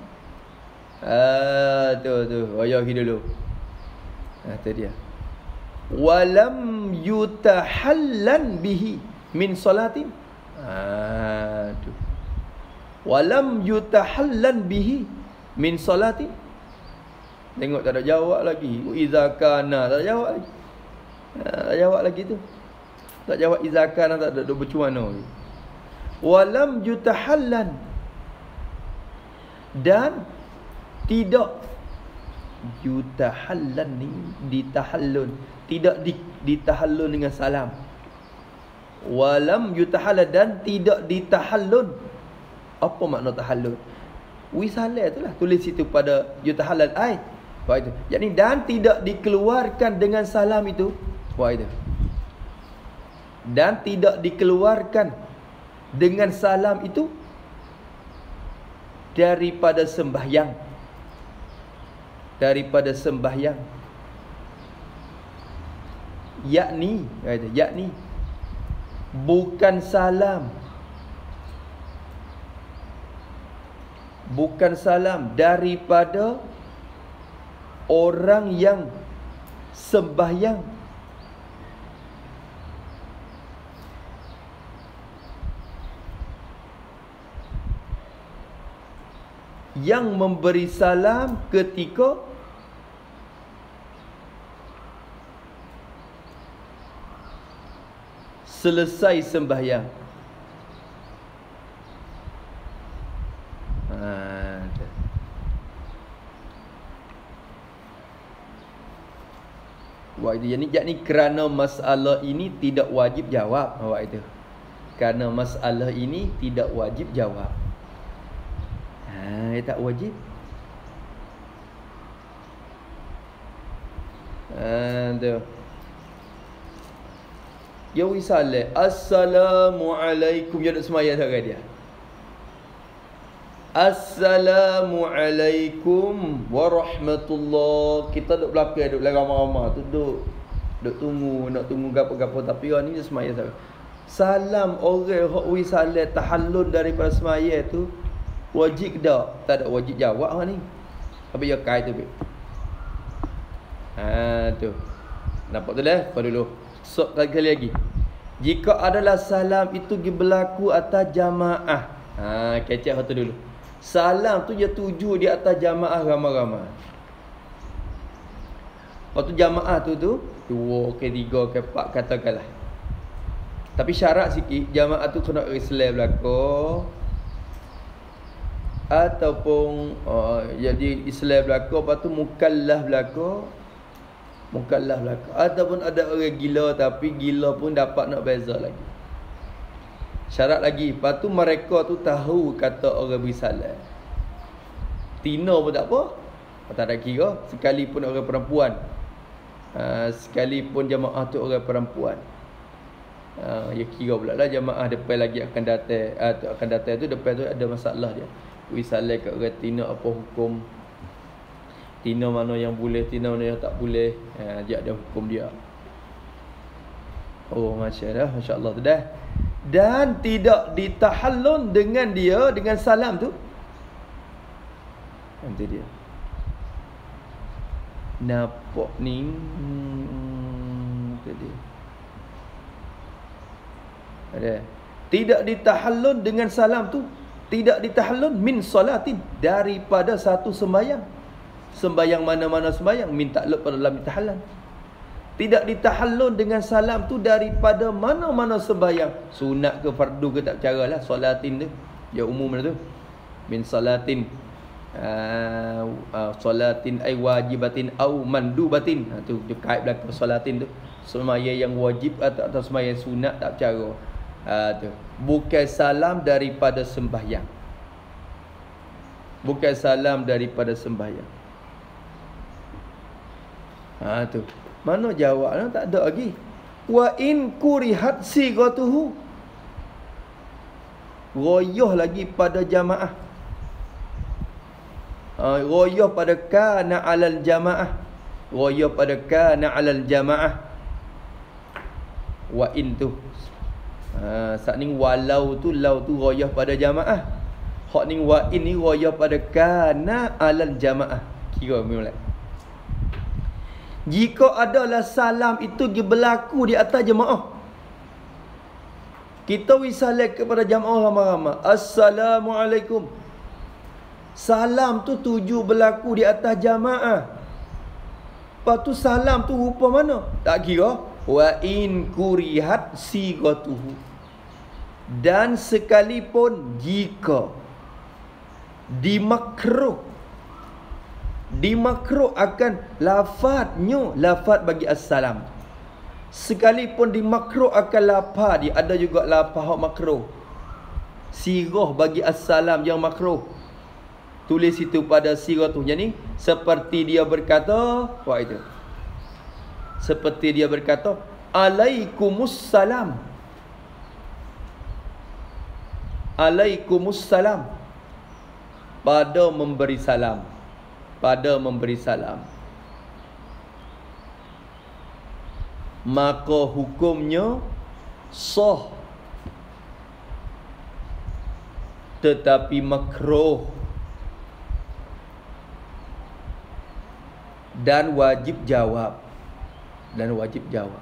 Ah tu tu wayahi dulu. Ah tu dia. Walam yutahallan bihi min salatin. Ah tu. Walam yutahallan bihi min salati. Tengok tak ada jawab lagi. Iza kana tak ada jawab lagi. Ha, tak jawab lagi tu. Tak jawab iza kana tak ada duk bercuana lagi. Walam yutahallan dan tidak yutahallan ni ditahallun tidak di, ditahallun dengan salam. Walam yutahallan dan tidak ditahallun. Apa makna tahallun? Wisalah itulah tulis situ pada yutahalal ai. Wah itu. Yakni dan tidak dikeluarkan dengan salam itu. Wah itu. Dan tidak dikeluarkan dengan salam itu daripada sembahyang. Daripada sembahyang. Yakni, kata yakni bukan salam. bukan salam daripada orang yang sembahyang. Yang memberi salam ketika selesai sembahyang. Ha, Wah itu yani, yakni kerana masalah ini tidak wajib jawab awak itu. Kerana masalah ini tidak wajib jawab. Ha, tak wajib. Ha, tu. Ya wisale, assalamualaikum, ya nak semaya tak dia. Assalamualaikum warahmatullahi. Kita duduk belakang, duduk belakang ramai-ramai tu, duduk duduk tunggu, nak tunggu gapo-gapo, tapi orang ni dia semaya tak. Salam orang hak wisale tahallul daripada semaya tu wajib dak? Tak ada wajib jawab orang ni. Apa ya kai tu. Ha tu. Nampak tu dah? Kau dulu. Sok kali lagi. Jika adalah salam itu berlaku atas jamaah. Ha, kecek tu dulu. Salam tu dia tuju di atas jamaah ramai-ramai. Waktu jamaah tu tu dua ke tiga ke empat katakanlah. Tapi syarat sikit, jamaah tu kena Islam belaka ataupun uh, jadi Islam belaka, lepas tu mukallaf belaka. Mukallaf belaka ataupun ada orang gila, tapi gila pun dapat nak beza lagi. Syarat lagi, lepas tu mereka tu tahu kata orang bersalam. Tina pun tak apa, tak ada kira. Sekalipun orang perempuan, uh, sekalipun jamaah tu orang perempuan, uh, ya kira pula lah jamaah depan lagi akan datang, uh, akan datang tu depan tu ada masalah dia. Bersalam kat orang tina apa hukum, tina mana yang boleh, tina mana yang tak boleh. Ha, dia ada hukum dia. Oh, masya-Allah, masya-Allah tu dah. Dan tidak ditahallun dengan dia dengan salam tu. Nanti dia. Nampak ni. Hmm, tu dia. Ada. Tidak ditahallun dengan salam tu. Tidak ditahallun min salatin, daripada satu sembahyang. Sembahyang mana-mana sembahyang minta takluk pada dalam tahallul. Tidak ditahallun dengan salam tu daripada mana-mana sembahyang, sunat ke fardu ke tak bercaralah, solatin tu ya umum tu. Min salatin uh, uh, solatin ay wajibatin au mandubatin. Ha tu dia kait belakang solatin tu. Sembahyang yang wajib atau, atau sembahyang sunat tak bercara. Ha tu. Bukan salam daripada sembahyang. Bukan salam daripada sembahyang. Ha tu. Mana jawabnya tak ada lagi. Wa in kurihat sigatuhu. Royah lagi pada jamaah. Ha, royah pada kana alal jamaah. Royah pada kana alal jamaah. Wa in tu. Ha, saat ni walau tu, lau tu royah pada jamaah. Hak ni wa in ni royah pada kana alal jamaah. Kira mulai. Jika adalah salam itu berlaku di atas jemaah, kita wisalat kepada jemaah ramai-ramai, assalamualaikum. Salam tu tuju berlaku di atas jemaah. Lepas tu salam tu rupa mana? Tak kira. Wa in kurihat sigatuhu. Dan sekalipun jika dimakruh, dimakruh akan lafaznya, lafaz bagi assalam. Sekalipun dimakruh akan lafaz dia, ada juga lafaz hak makruh. Sirah bagi assalam yang makruh. Tulis itu pada sirah tu. Jadi seperti dia berkata, wah itu. Seperti dia berkata, alaikumussalam. Alaikumussalam. Pada memberi salam. Pada memberi salam, maka hukumnya sah, tetapi makruh. dan wajib jawab. Dan wajib jawab.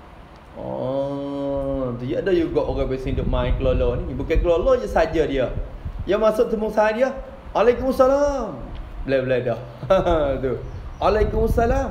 Oh, tu ada juga orang biasa duk main kelola ni. Bukan kelola je saja dia. Dia masuk temu saya dia, Waalaikumsalam. Boleh-boleh dah. Tu. Waalaikumsalam.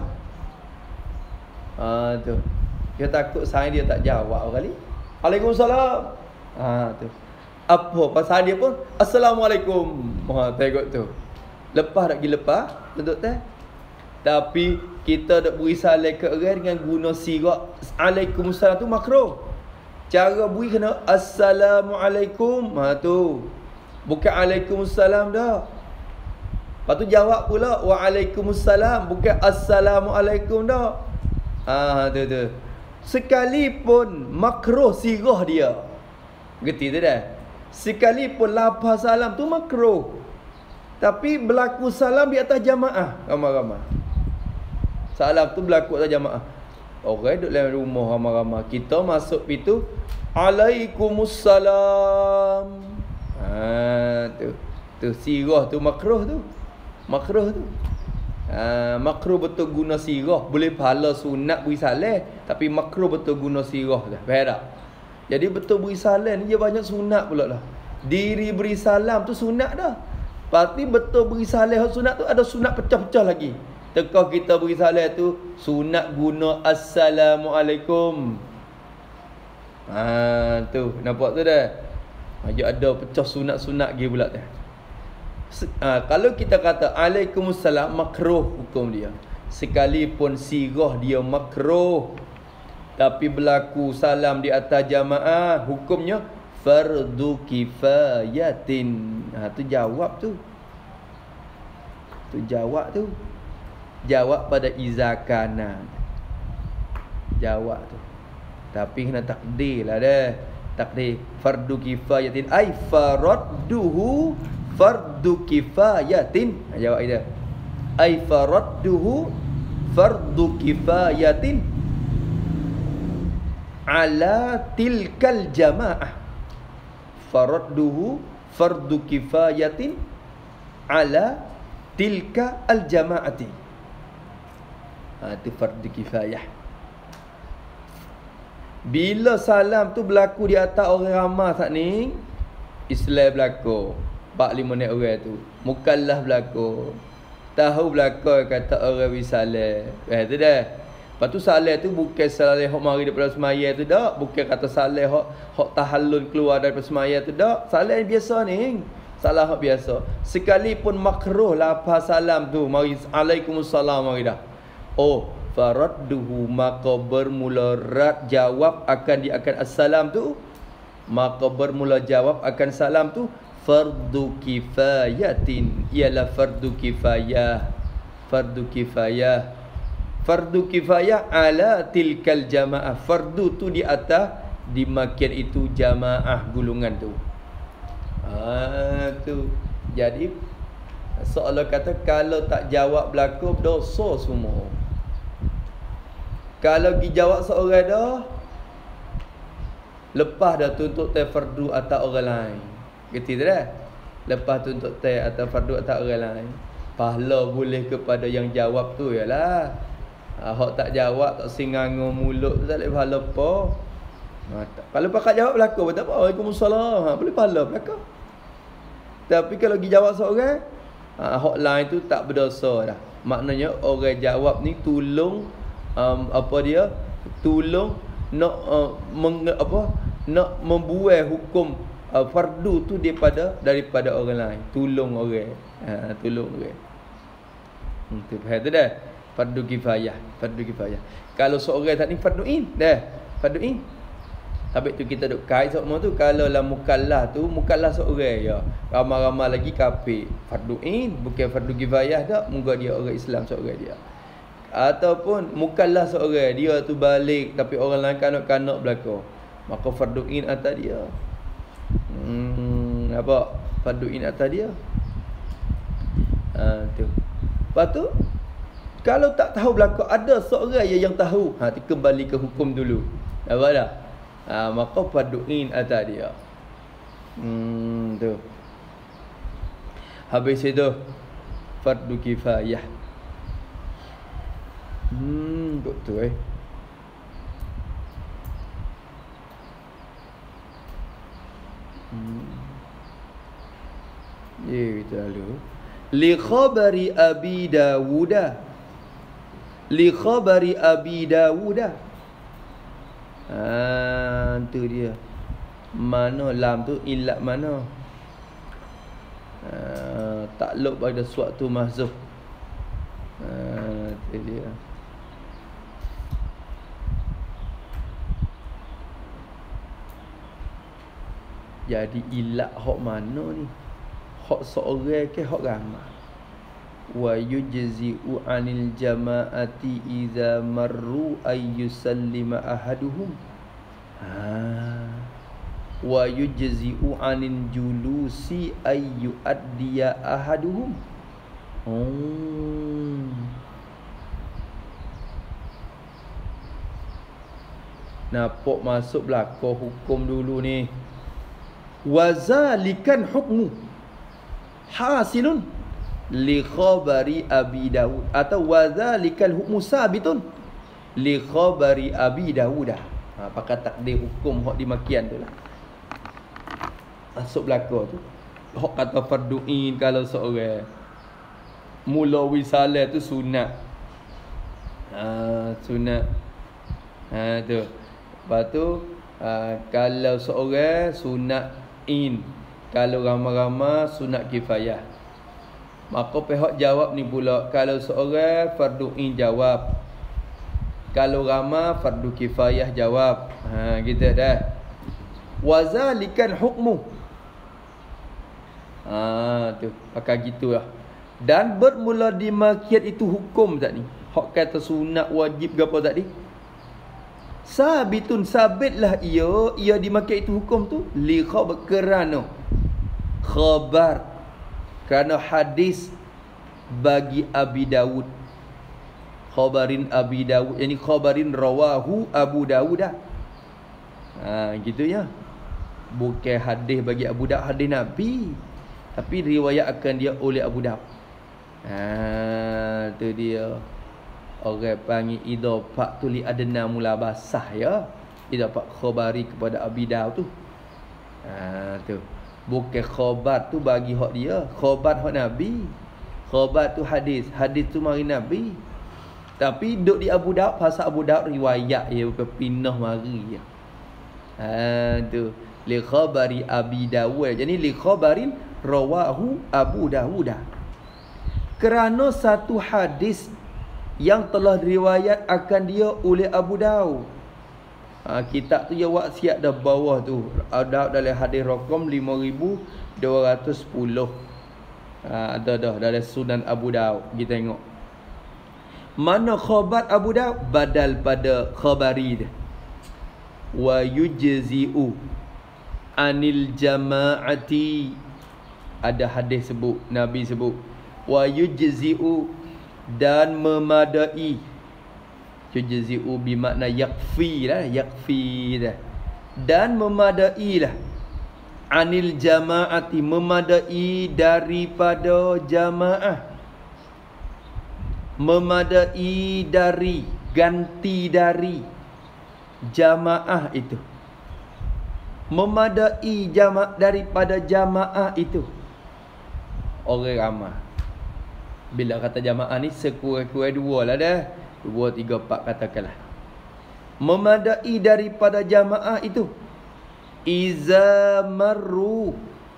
Ha tu. Dia takut saya dia tak jawab kali. Waalaikumsalam. Ha tu. Apa pasal dia pun Assalamualaikum. Ha tengok tu. Lepas tak pergi lepas, bentuk teh. Tapi kita nak beri salam ke orang dengan guna sirak Waalaikumsalam tu makruh. Cara beri kena Assalamualaikum. Ha tu. Bukan Waalaikumsalam dah. Lepas tu jawab pula Waalaikumsalam, bukan Assalamualaikum dah. Ha tu tu. Sekalipun makruh sirah dia. Gerti tu dah. Sekalipun lafaz salam tu makruh. Tapi berlaku salam di atas jamaah ramai-ramai. Salam tu berlaku atas jamaah. Orang duduk dalam rumah ramai-ramai. Kita masuk pintu, Waalaikumsalam. Ha tu. Tu sirah tu makruh tu. Makruh tu. Ha, makruh betul guna sirah. Boleh pahala sunat beri salam, tapi makruh betul guna sirah dah. Faham tak? Jadi betul beri salam ni dia banyak sunat pula lah. Diri beri salam tu sunat dah. Pasti betul beri salam sunat tu ada sunat pecah-pecah lagi. Teka kita beri salam tu sunat guna Assalamualaikum. Ha tu, nampak tu dah. Aja ada pecah sunat-sunat lagi pula tu. Ha, kalau kita kata Waalaikumsalam, makruh hukum dia. Sekalipun sirah dia makruh, tapi berlaku salam di atas jamaah, hukumnya fardu kifayatin. Ha tu jawab tu. Tu jawab tu. Jawab pada izakana. Jawab tu. Tapi kena takdir lah dah. Takdir fardu kifayatin ai faradduhu fardu kifayatin. Ha, jawab dia. Ai faradduhu fardu kifayatin ala tilkal jamaah. Faradduhu fardu kifayatin ala tilka al jamaati. Ha, itu fardu kifayah. Bila salam tu berlaku di atas orang ramai saat ni, Islam berlaku empat lima net orang tu, mukallaf berlaku, tahu berlaku kata orang wisalam. Eh tu dah. Lepas tu salam tu bukan salam hok mari daripada semaya tu dak, bukan kata salam hok hok tahallul keluar daripada semaya tu dak. Salam biasa ni. Salam hok biasa. Sekalipun makruh lafaz salam tu mari Waalaikumsalam mari dah. Oh, faradduhu, maka bermula rad jawab akan dia akan assalam tu, maka bermula jawab akan salam tu fardu kifayatin, ialah fardu kifayah. Fardu kifayah. Fardu kifayah ala tilkal jamaah. Fardu tu di atas, di makian itu jamaah gulungan tu. Ha tu. Jadi seolah kata kalau tak jawab berlaku dosa semua. Kalau pergi jawab seorang dah, lepas dah tuntut teh fardu atas orang lain. Gitu dah. Lepas tuntut teh atas fardu atas orang lain, pahala boleh kepada yang jawab tu ialah. Ha, hak tak jawab, tak singango mulut tu tak boleh pahala apa. Ha, tak. Kalau pakat jawab berlaku, betul apa? Waalaikumsalam. Ha, boleh pahala berlaku. Tapi kalau pergi jawab seorang, ha, hak lain tu tak berdosa dah. Maknanya orang jawab ni tolong Um, apa dia tolong nak uh, meng, apa nak membuat hukum uh, fardu tu daripada daripada orang lain, tolong orang, ha, tolong orang. Hmm, tu faham tu dah. Fardu kifayah, fardu kifayah. Kalau seorang tak ni fardu in dah, fardu in. Habis tu kita duk kait semua tu, kalau lah mukallaf tu mukallaf seorang ya, ramai-ramai lagi kafir. Fardu in bukan fardu kifayah dak, moga dia orang Islam seorang dia. Ataupun mukallaf seorang dia tu balik tapi orang lain kanak-kanak belaka, maka fardu in atas dia. Hmm, apa? Fardu in atas dia. Ha tu. Lepas tu kalau tak tahu belaka, ada seorang yang tahu, ha tu kembali ke hukum dulu. Nampak tak? Ha, maka fardu in atas dia. Hmm tu. Habis itu fardu kifayah. Hmm, betul eh. Hmm. Ya, kita lalu. Li khabari Abi Dawuda. Li khabari Abi Dawuda. Ah, tu dia. Mana lam tu ilat mana? Ah, takluk pada suatu mahzuf. Ah, tu dia. Jadi ilat hak mana ni? Hak seorang ke hak ramai? Wa yujzi'u 'anil jama'ati idza marru ay yusallima ahaduhum. Ha. Wa yujzi'u 'anil julusi ay yu'addiya ahaduhum. Oh. Nampak masuk belakang hukum dulu ni. Wazalikan hukmu hasilun li khabari Abi Dawud, atau wazalikal hukmu sabitun li khabari Abi Dawud. Ha, pakai takdir hukum hak dimakian tu lah. Masuk belakang tu. Hak kata fardu'in kalau seorang mula wisalah tu sunat. Ha, sunat. Ha tu. Lepas tu ha, kalau seorang sunat in, kalau ramai-ramai sunat kifayah. Maka pihak jawab ni pula, kalau seorang fardu in jawab, kalau ramai fardu kifayah jawab. Ha gitu dah. Wazalikan hukmu. Ha tu pakai gitulah. Dan bermula di makiat itu hukum tak ni. Hak kata sunat wajib ke apa tadi? Sabitun, sabitlah ia, ia dimakai itu hukum tu li khabar, kerana khabar, kerana hadis bagi Abi Dawud, khabarin Abi Dawud, yani khabarin rawahu Abu Dawud dah. Ha gitu ya. Bukan hadis bagi Abu Dawud, hadis Nabi, tapi riwayat akan dia oleh Abu Dawud. Ha tu dia. Orang panggil idafah tu li adna mulabasah ya. Idafah khabari kepada Abi Dawud tu. Ha tu. Bukan khabar tu bagi hak dia, khabar hak Nabi. Khabar tu hadis, hadis tu mari Nabi. Tapi duk di Abu Dawud, pasal Abu Dawud riwayat ya, bukan pindah mari ya. Ha tu. Li khabari Abi Dawud. Jadi li khabarin rawahu Abu Dawud. Kerana satu hadis yang telah riwayat akan dia oleh Abu Dawud. Ha, kitab tu ya wasiat dah bawah tu. Ada dalam hadis rakam lima ribu dua ratus sepuluh. Ha, ada dah dalam Sunan Abu Dawud. Kita tengok. Mana khabar Abu Dawud badal pada khabari dia. Wa yujzi'u anil jama'ati. Ada hadis sebut, Nabi sebut. Wa yujzi'u, dan memadai. Yujzi'u bermakna yakfi lah, yakfi dah. Dan memadai lah. Anil jama'ati, memadai daripada jamaah. Memadai dari, ganti dari jamaah itu. Memadai jama' daripada jamaah itu. Orang ramai. Bila kata jamaah ni sekurang-kurang dua lah dah. Dua, tiga, empat katakanlah. Memadai daripada jamaah itu. Iza marru,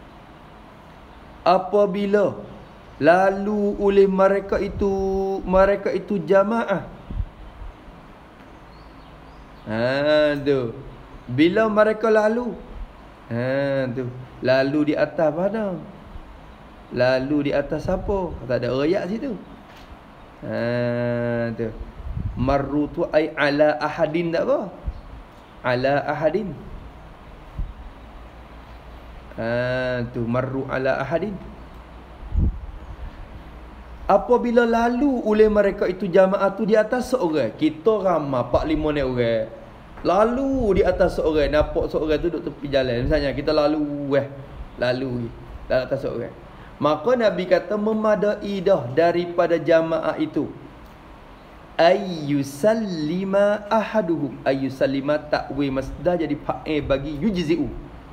apabila lalu oleh mereka itu, mereka itu jamaah. Ha tu. Bila mereka lalu. Ha tu. Lalu di atas mana? Lalu di atas apa? Tak ada ayat situ. Ha tu. Marru tu ai ala ahadin tak apa? Ala ahadin. Ha tu marru ala ahadin. Apabila lalu oleh mereka itu jamaah tu di atas seorang. Kita ramai empat lima ni orang. Lalu di atas seorang, nampak seorang tu duduk tepi jalan. Misalnya kita lalu eh, lalu di atas seorang. Maka Nabi kata memadai dah daripada jamaah itu. ayyusallima ahaduhum. Ayyusallima takwil masdar jadi fa'il bagi yujzi'u.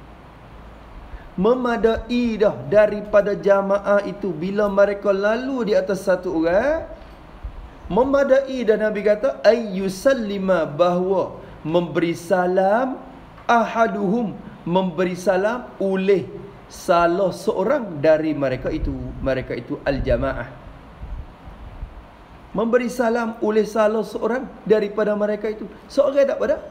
Memadai dah daripada jamaah itu bila mereka lalu di atas satu orang. Memadai dah Nabi kata ayyusallima, bahawa memberi salam ahaduhum, memberi salam oleh salah seorang dari mereka itu. Mereka itu al-jamaah. Memberi salam oleh salah seorang daripada mereka itu. Seorang tak pada.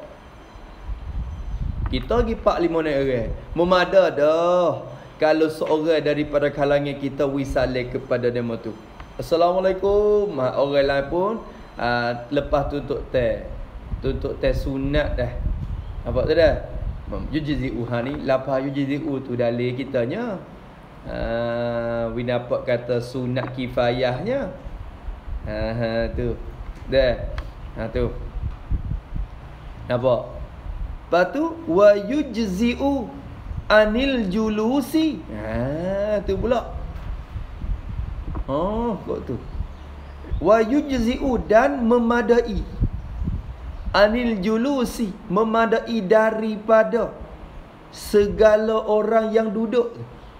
Kita pergi empat lima orang. Memada dah kalau seorang daripada kalangan kita wisale kepada demo tu. Assalamualaikum. Orang lain pun uh, lepas tuntut teh. Tuntut teh sunat dah. Nampak tu dah? Yujzi'u ni, lapar yujzi'u tu dalil kitanya. Uh, we dapat kata sunat kifayahnya. Ha, ha tu. Dah. Ha tu. Nampak? Lepas tu wa yujzi'u anil julusi. Ha tu pula. Oh, kok tu. Wa yujzi'u dan memadai anil julusi, memadai daripada segala orang yang duduk.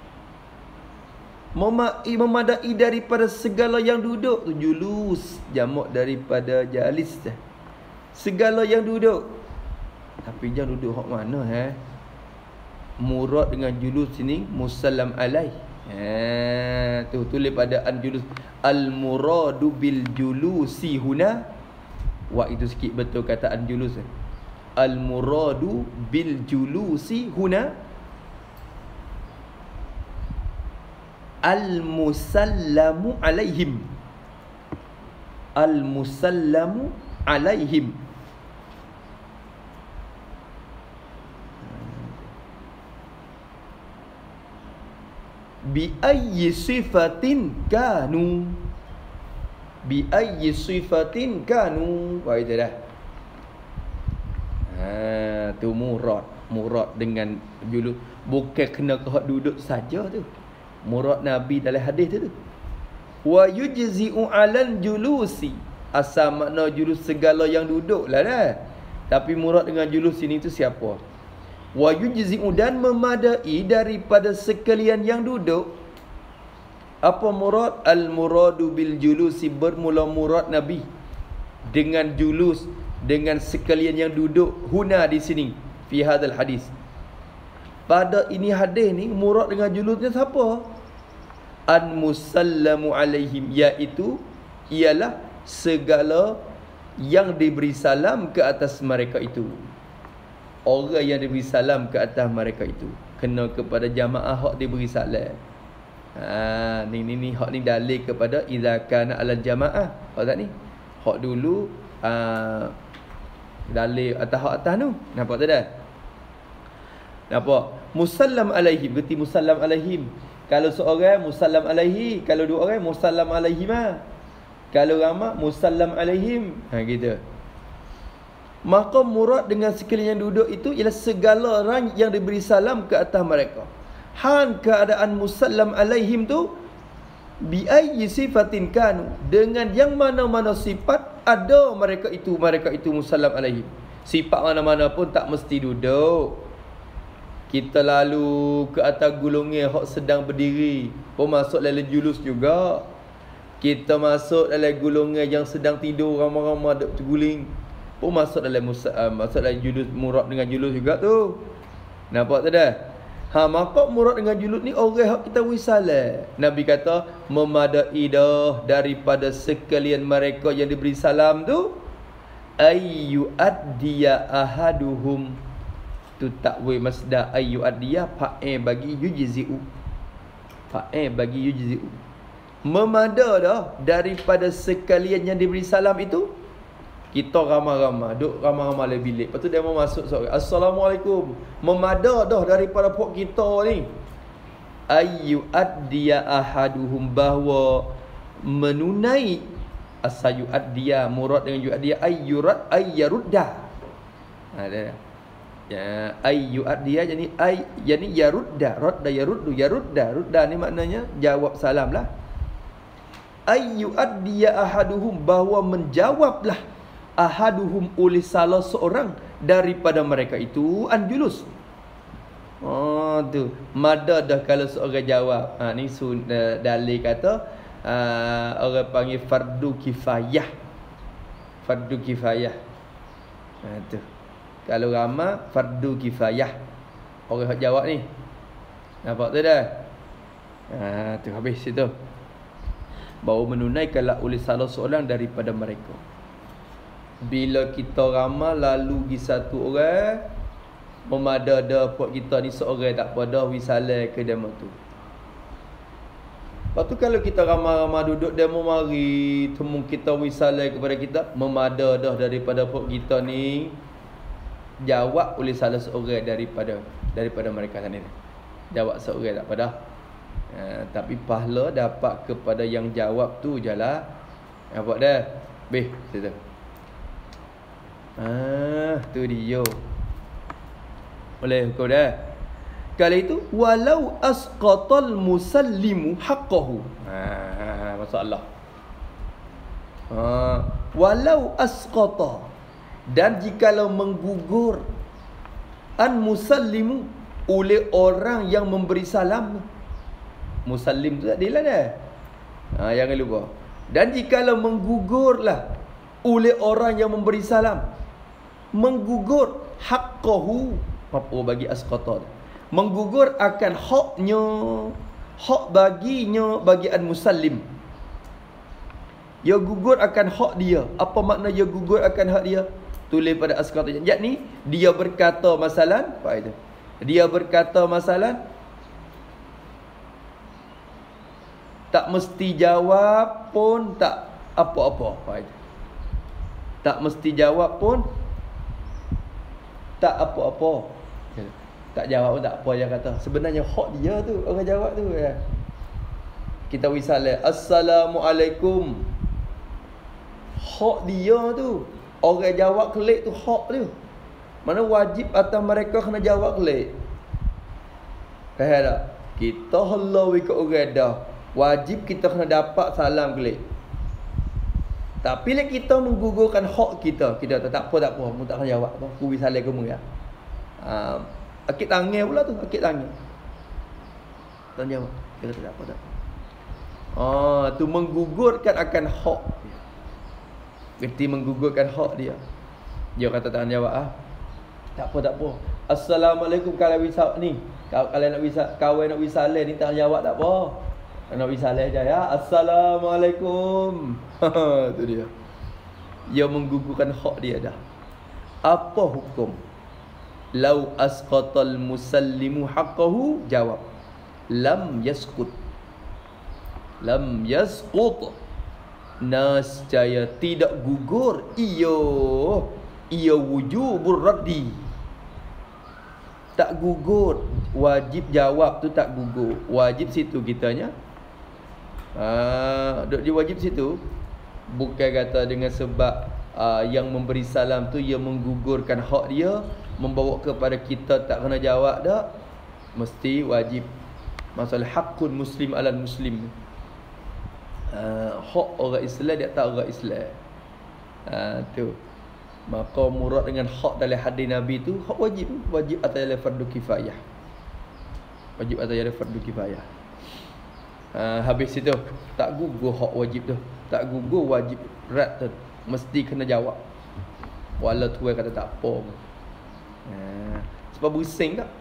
Memadai daripada segala yang duduk tu, julus jamak daripada jalis dah. Segala yang duduk. Tapi jangan duduk hak mana eh? Murad dengan julus sini musallam alaih. Ha tu tulis pada an julus al muradu bil julusi huna. Wah itu sikit betul kata an julus. Al muradu bil julusi huna al musallamu alaihim. Al musallamu alaihim. Bi ayyi sifatin kanu. Bi ayyi sifatin kanu. Wah itu dah. Ha tu murad. Murad dengan julus. Bukan kena ke hak duduk saja tu. Murad Nabi dalam hadis tu. Wa yujzi'u 'alal julusi. Asal makna julus segala yang duduk lah dah. Tapi murad dengan julus sini tu siapa? Wa yujzi'u dan memadai daripada sekalian yang duduk. Apa murad? Al muradu bil julusi, bermula murad Nabi dengan julus, dengan sekalian yang duduk. Huna di sini fi hadal hadis. Pada ini hadis ni murad dengan julusnya siapa? An musallamu alaihim, iaitu ialah segala yang diberi salam ke atas mereka itu. Orang yang diberi salam ke atas mereka itu kena kepada jamaah hak diberi salam. Ha ni ni ni hak ni dalil kepada idza kana alal jamaah. Hak tak ni? Hak dulu uh, dalil atas hak atas tu. Nampak tak dah? Nampak? Musallam alaihim, berarti musallam alaihim. Kalau seorang musallam alaihi, kalau dua orang musallam alaihima. Kalau ramai musallam alaihim. Ha gitu. Maka murad dengan sekalian yang duduk itu ialah segala orang yang diberi salam ke atas mereka. Han keadaan musallam alaihim tu bi ayyi sifatin kanu, dengan yang mana-mana sifat ada mereka itu, mereka itu musallam alaihim. Sifat mana-mana pun tak mesti duduk. Kita lalu ke atas gulungan hak sedang berdiri, pun masuk dalam julus juga. Kita masuk dalam gulungan yang sedang tidur ramai-ramai duk terguling, pun masuk dalam musa, uh, masuk dalam julus, murad dengan julus juga tu. Nampak tak dah? Ha maka murad dengan julus ni orang hak kita wisalah. Nabi kata memadai dah daripada sekalian mereka yang diberi salam tu ayyu addiya ahaduhum. Tu takwil masdar ayyu addiya fa'il bagi yujzi'u. Fa'il bagi yujzi'u. Memada dah daripada sekalian yang diberi salam itu. Kita ramai-ramai, duk ramai-ramai dalam bilik. Lepas tu dia mau masuk seorang, Assalamualaikum. Memada dah daripada pok kita ni. Ayyu addiya ahaduhum, bahawa menunai asayu addiya, murad dengan yu addiya ayyurad ayyarudda. Ha dah. Ya, ayyu addiya jadi ay yani yarudda, radda yaruddu, yarudda. Rudda ni maknanya jawab salam lah. ayyu addiya ahaduhum, bahawa menjawablah ahaduhum oleh salah seorang daripada mereka itu anjulus. Oh tu mada dah kalau seorang jawab. Ha ni sun, uh, dalil kata uh, orang panggil fardu kifayah. Fardu kifayah. Ha tu. Kalau ramai fardu kifayah. Orang hak jawab ni. Nampak tu dah? Ha tu habis situ. Bahawa menunaikanlah oleh salah seorang daripada mereka. Bila kita ramai lalu gi satu orang memada-ada puak kita ni seorang tak pada wisalah ke demo tu. Lepas tu kalau kita ramai-ramai duduk demo mari temu kita wisalah kepada kita, memada-ada daripada puak kita ni jawab oleh salah seorang daripada daripada mereka tadi. Jawab seorang tak pada. Ha, tapi pahala dapat kepada yang jawab tu jelah. Nampak dah? Beh, situ. Ah, tu dia. Boleh hukum dah. Kali itu walau asqatal musallimu haqqahu. Ha, masalah. Ha, walau asqata, dan jikalau menggugur an musallimu oleh orang yang memberi salam. Musallim tu tak adil lah dah. Ha, jangan lupa. Dan jikalau menggugurlah oleh orang yang memberi salam, menggugur haqqahu, apa bagi asqata, menggugur akan haknya, hak baginya bagi an musallim. Ya gugur akan hak dia. Apa makna ya gugur akan hak dia? Tulis pada asqata. Yakni dia berkata masalan, apa itu? Dia berkata masalan, tak mesti jawab pun tak apa-apa. Apa itu? Tak mesti jawab pun tak apa-apa. Tak jawab pun tak apa, dia kata. Sebenarnya hak dia tu, orang jawab tu ya. Kita wisalah, Assalamualaikum. Hak dia tu. Orang jawab kelik tu hak tu. Mana wajib atas mereka kena jawab kelik. Faham tak? Kita halau ikut orang dah. Wajib kita kena dapat salam kelik. Tapi lah kita menggugurkan hak kita. Kita tak, tak apa, tak apa. Mu tak akan jawab. Aku wisalah kamu ya. Uh, akit tangan pula tu. Akit tangan. Tak jawab. Kita tak apa, tak apa. Ah, tu menggugurkan akan hak dia. Berarti menggugurkan hak dia. Dia kata tak jawab ah. Tak apa, tak apa. Assalamualaikum, kalau wisal ni. Kalau kalau nak wisal, kawan nak wisalah ni tak jawab tak apa. Nak wisalah aja ya. Assalamualaikum. Tu dia. Dia menggugurkan hak dia dah. Apa hukum? Lau asqatal musallimu haqqahu, jawab. Lam yasqut. Lam yasqut. Nascaya tidak gugur. Iyo. Iyo wujubur raddi. Tak gugur. Wajib jawab tu tak gugur. Wajib situ kitanya. Ah, duk dia wajib situ. Bukan kata dengan sebab uh, yang memberi salam tu ia menggugurkan hak dia, membawa kepada kita tak kena jawab dah. Mesti wajib. Masalah hakun muslim alal muslim. Uh, hak orang Islam dia tak orang Islam. Uh, tu. Maka murad dengan hak dalam hadis Nabi tu hak wajib, wajib atas jalan fardu kifayah. Wajib atas jalan fardu kifayah. Uh, habis itu tak gugur hak wajib tu. Tak gugur wajib rat tu. Mesti kena jawab. Walau tuan kata tak apa. Uh, sebab bersing tak?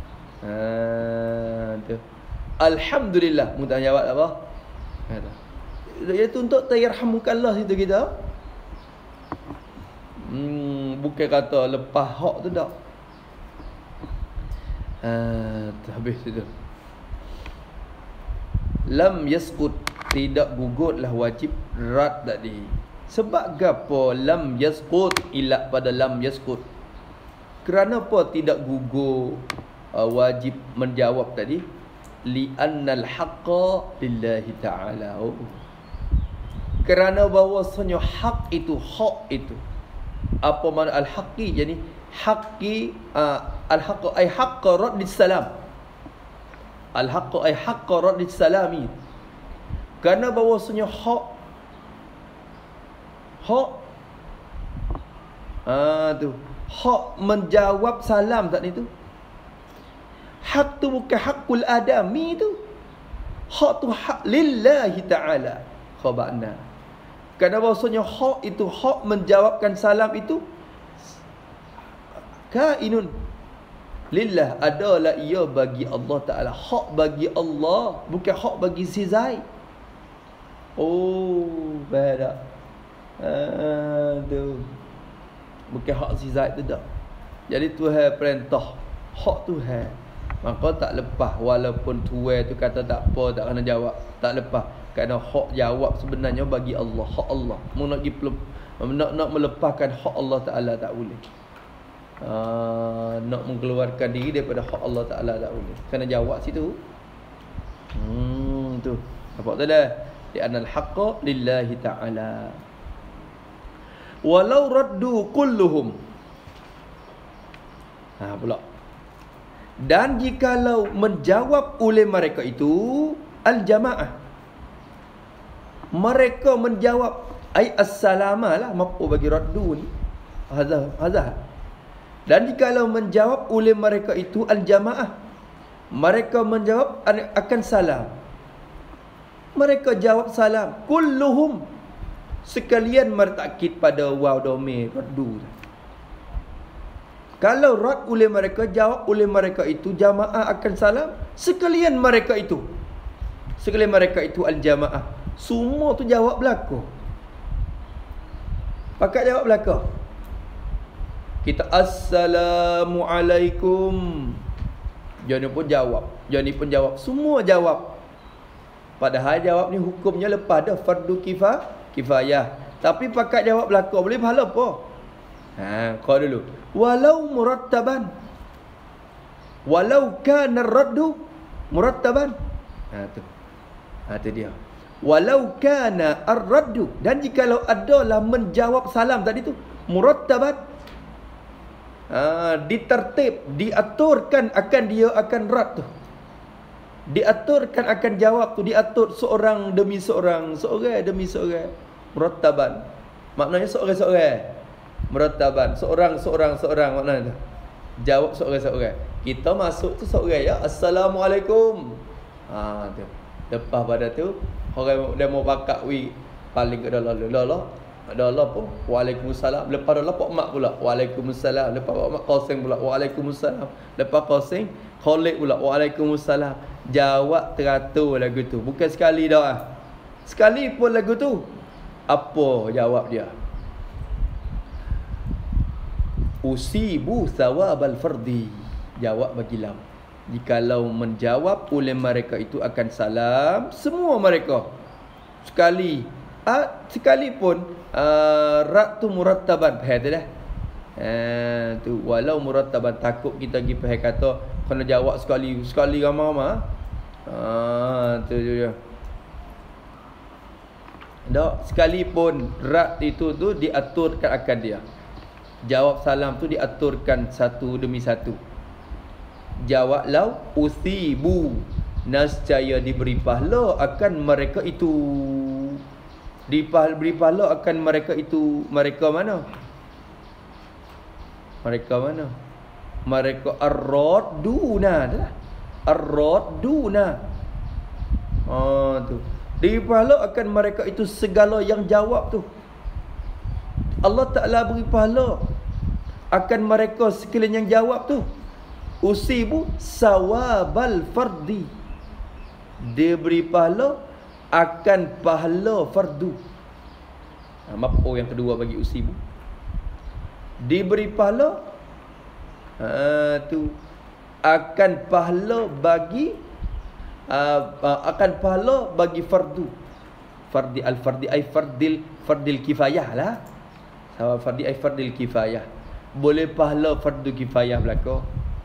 Uh, tu. Alhamdulillah. Mu tak jawab tak apa? Kata. Iaitu untuk tayarhamukallah situ kita. Hmm, bukan kata lepas hak tu tak. Uh, habis itu. Lam yasqut, tidak gugurlah wajib rad tadi. Sebab gapo lam yasqut, ilat pada lam yasqut? Kerana apa tidak gugur uh, wajib menjawab tadi? Li annal haqqa lillahi ta'ala. Oh. Kerana bahawasanya hak itu, hak itu. Apa makna al-haqqi? Jadi haqqi uh, al-haqqu ay haqqa raddis salam. Al-haqqu ay haqqa raddis salami. Kerana bahawasanya hak hak ah tu hak menjawab salam tak ni tu. Hak tu bukan hakul adami tu. Hak tu hak lillahi ta'ala. Khabana. Kerana bahawasanya hak itu, hak menjawabkan salam itu kainun lillah, adalah ia bagi Allah Ta'ala. Hak bagi Allah, bukan hak bagi si Zaid. Oh, faham tak? Ah, tu. Bukan hak si Zaid tu tak. Jadi Tuhan perintah, hak Tuhan. Maka tak lepas, walaupun Tuhan tu kata tak apa, tak kena jawab, tak lepas. Kerana hak jawab sebenarnya bagi Allah, hak Allah. Mu nak pergi nak nak melepaskan hak Allah Ta'ala tak boleh. Uh, nak mengeluarkan diri daripada hak Allah Ta'ala tak boleh. Kena jawab situ. Hmm, tu. Nampak tak dah? Li'anal haqqa lillahi ta'ala. Walau raddu kulluhum. Ha pula. Dan jikalau menjawab oleh mereka itu al-jamaah. Mereka menjawab ai as-salama lah, mapu bagi raddu ni. Hadza hadza. Dan jikalau menjawab oleh mereka itu al-jamaah, mereka menjawab akan salam. Mereka jawab salam kulluhum, sekalian mertakkid pada waw dhamir raddu. Kalau rad oleh mereka, jawab oleh mereka itu jamaah akan salam, sekalian mereka itu, sekalian mereka itu al-jamaah, semua tu jawab belaka. Pakat jawab belaka. Kita assalamualaikum, Johnny pun jawab, Johnny pun jawab, semua jawab. Padahal jawab ni hukumnya lepas dah fardu kifah, kifayah. Tapi pakat jawab belaka, boleh pahala apa? Ha, kau dulu. Walau murattaban, walau kana raddu murattaban. Ha tu. Ha tu dia. Walau kana ar-raddu, dan jikalau adalah menjawab salam tadi tu murattaban, ha, ditertib, diaturkan akan dia akan rad tu. Diaturkan akan jawab tu, diatur seorang demi seorang, seorang demi seorang. Murattaban. Maknanya seorang-seorang. Murattaban, seorang seorang seorang maknanya tu. Jawab seorang-seorang. Kita masuk tu seorang ya, assalamualaikum. Ha tu. Lepas pada tu orang dia mau bakak wi paling ke dalam lalah. Dalam pun waalaikumsalam. Lepas dalam pak mak pula waalaikumsalam. Lepas pak mak qasing pula waalaikumsalam. Lepas qasing Khalid pula waalaikumsalam. Jawab teratur lagu tu. Bukan sekali dah. Sekali pun lagu tu. Apa jawab dia? Usibu thawabal fardi. Jawab bagi lam. Jikalau menjawab oleh mereka itu akan salam, semua mereka sekali ah, sekalipun uh, rat tu murattaban. Faham dah? Uh, tu walau murattaban, takut kita pergi faham kata kena jawab sekali sekali ramai-ramai. Ah tu dia. Dak, sekalipun rat itu tu diaturkan akan dia. Jawab salam tu diaturkan satu demi satu. Jawab lau usibu, nascaya diberi pahala akan mereka itu. Diberi pahala akan mereka itu. Mereka mana? Mereka mana? Mereka ar-radduna dah. Ar-radduna. Oh tu. Diberi pahala akan mereka itu segala yang jawab tu. Allah Ta'ala beri pahala akan mereka sekalian yang jawab tu. Usibu sawabal fardi. Dia beri pahala akan pahala fardu. Ha, mapo yang kedua bagi usibu. Diberi pahala ha, tu akan pahala bagi uh, uh, akan pahala bagi fardu. Fardi al-fardi ay fardil fardil kifayah lah. Sama fardi ay fardil kifayah. Boleh pahala fardu kifayah belaka.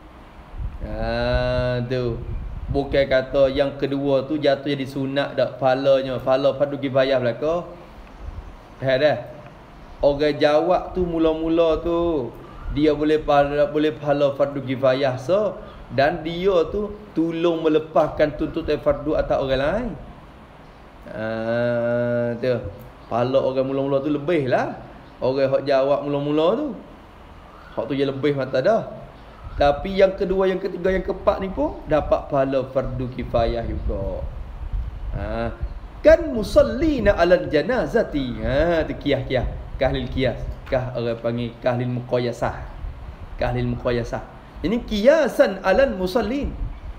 Ha tu. Bukan kata yang kedua tu jatuh jadi sunat dak pahalanya, pahala fardu kifayah belaka. Faham dah? Orang jawab tu mula-mula tu dia boleh pahala boleh pahala fardu kifayah so, dan dia tu tolong melepaskan tuntutan fardu atas orang lain. Ah, tu. Pahala orang mula-mula tu lebih lah. Orang hak jawab mula-mula tu. Hak tu je lebih mata dah. Tapi yang kedua, yang ketiga, yang keempat ni pun dapat pahala fardu kifayah juga. Ha, kan musallina alal janazati. Ha, tu kiyah-kiyah. Kahlil kiyas. Kah orang panggil kahlil muqayyasah. Kahlil muqayyasah. Ini kiyasan alal musallin.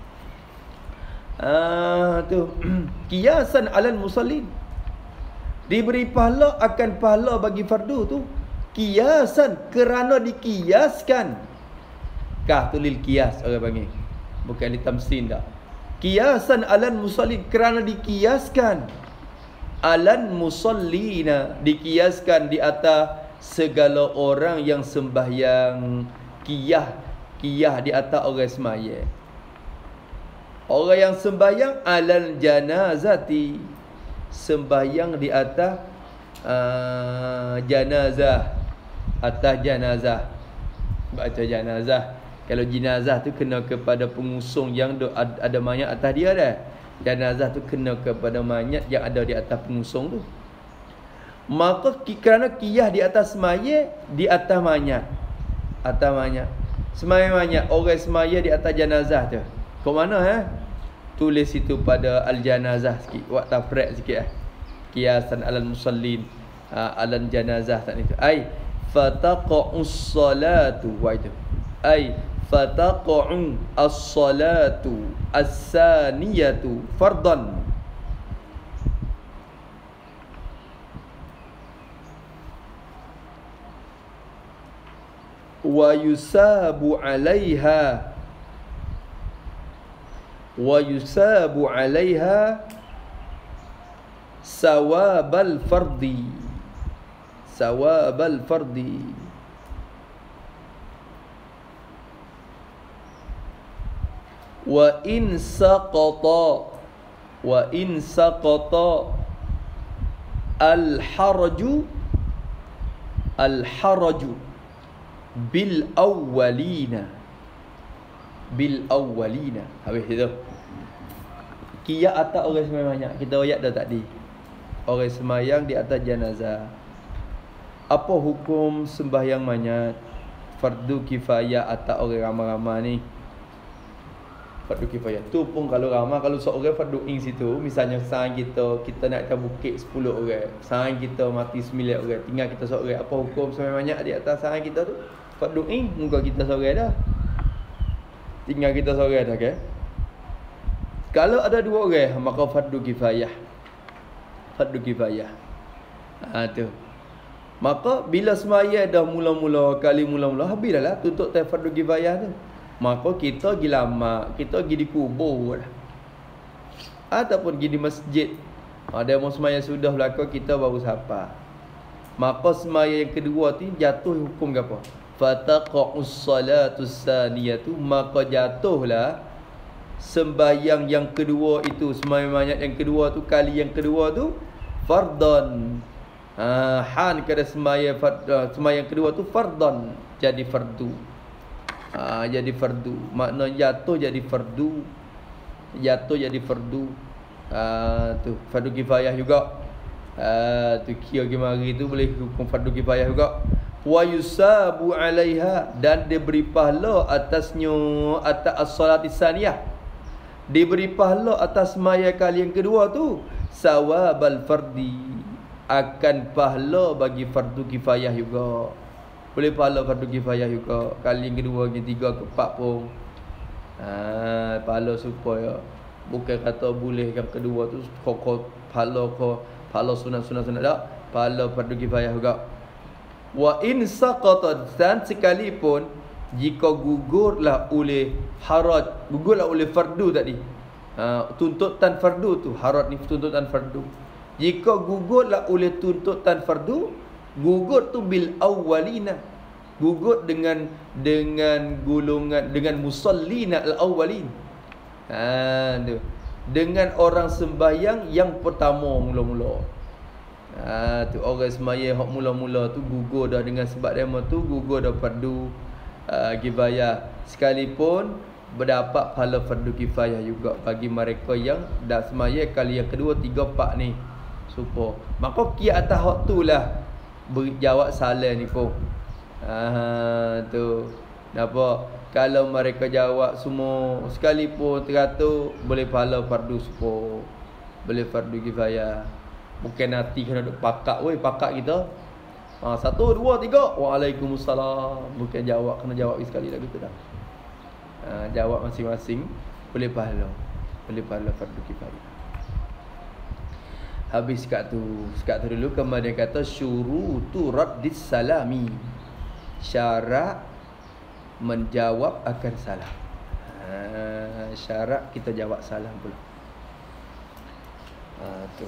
Ah, tu kiyasan alal musallin. Diberi pahala akan pahala bagi fardu tu kiyasan, kerana dikiyaskan. Kah tu lil kiyas orang panggil, bukan li tamsin dah. Kiyasan alal musallin, kerana dikiyaskan. Alan musallina, dikiyaskan di atas segala orang yang sembahyang. Qiyah, qiyah di atas orang sembahyang. Orang yang sembahyang alal janazati, sembahyang di atas uh, janazah, atas janazah. Baca janazah. Kalau jenazah tu kena kepada pengusung yang ada mayat atas dia dah. Janazah tu kena kepada mayat yang ada di atas pengusung tu. Maka kerana qiyah di atas mayat, di atas mayat, atas mayat, semaya mayat, orang semaya di atas jenazah tu. Kau mana eh? Tulis itu pada al-janazah sikit, buat tafraq sikit eh. Qiyasan alal musallin, uh, alal janazah tak itu. Ai fataqa'us salatu, wa itu. Ai fataqa'u as-salatu as-saniyatu fardan. Wa yusabu 'alaiha wa yusabu 'alaiha sawabal fardi, sawabal fardi. Wa in saqata, wa in saqata al haraju, al haraju bil awwalina, bil awwalina. Habis itu qiyah atas orang sembahyang banyak. Kita ayat dah tadi. Orang sembahyang di atas jenazah. Apa hukum sembahyang mayat fardu kifayah atas orang ramai-ramai ni? Fardu kifayah tu pun kalau ramai, kalau seorang fardu in situ, misalnya sang kita kita nak atas bukit sepuluh orang, sang kita mati sembilan orang, tinggal kita seorang, apa hukum sembahyang banyak di atas sang kita tu? Fardu in, muka kita seorang dah. Tinggal kita seorang dah kan? Kalau ada dua orang, maka fardu kifayah. Fardu kifayah. Ha tu. Maka bila semaya dah mula-mula kali mula-mula habis dah lah tutup teh fardu kifayah tu. Maka kita pergi lama, kita pergi di kubur dah. Ataupun pergi di masjid. Ada mau semaya sudah belaka, kita baru sapa. Maka semaya yang kedua tu jatuh hukum ke apa? Fataqa'us salatus saniyatu, maka jatuhlah sembahyang yang kedua itu, sembahyang mayat yang kedua tu, kali yang kedua tu fardhan. Ha, han kada sembahyang fardhan, sembahyang kedua tu fardhan, jadi fardu. Ha, jadi fardu, makna jatuh jadi fardu, jatuh jadi fardu. Ha, tu fardu kifayah juga. Ha, tu kira gemari tu boleh hukum fardu kifayah juga. Wa yusabu 'alaiha, dan diberi pahala atasnya, atas as-salatis saniyah, diberi pahala atas semaya kali yang kedua tu sawabal fardi, akan pahala bagi fardu kifayah juga. Boleh pahala fardu kifayah juga kali yang kedua, yang ketiga, keempat pun. Ha, pahala supaya bukan kata boleh yang kedua tu kok pahala kok pahala sunat-sunat sunat tak, pahala fardu kifayah juga. Wa in saqata, dan sekalipun jika gugurlah oleh haraj, gugurlah oleh fardu tadi. Ha, tuntutan fardu tu, haraj ni tuntutan fardu. Jika gugurlah oleh tuntutan fardu, gugur tu bil awwalina, gugur dengan dengan golongan, dengan musallina al awwalin. Ha, tu. Dengan orang sembahyang yang pertama mula-mula. Ha, tu orang semaya hak mula-mula tu gugur dah dengan sebab demo tu, gugur dah fardu uh, kifayah. Sekalipun berdapat pahala fardu kifayah juga bagi mereka yang dah semaya kali yang kedua, tiga, empat ni. Supaya maka kia atas waktu lah berjawab salam ni pun. Ah tu. Nampak? Kalau mereka jawab semua sekalipun teratur, boleh pahala fardu supaya. Boleh fardu kifayah. Bukan nanti kena duk pakak, weh pakak kita. Ha, satu, dua, tiga. Waalaikumsalam. Bukan jawab, kena jawab sekali lagi tu dah. Ha, jawab masing-masing boleh pahala. Boleh pahala fardu kifayah. Habis kat tu. Sekat tu dulu kemudian kata syurutu raddis salami. Syarat menjawab akan salam. Ha, syarat kita jawab salam pula. Ha, tu.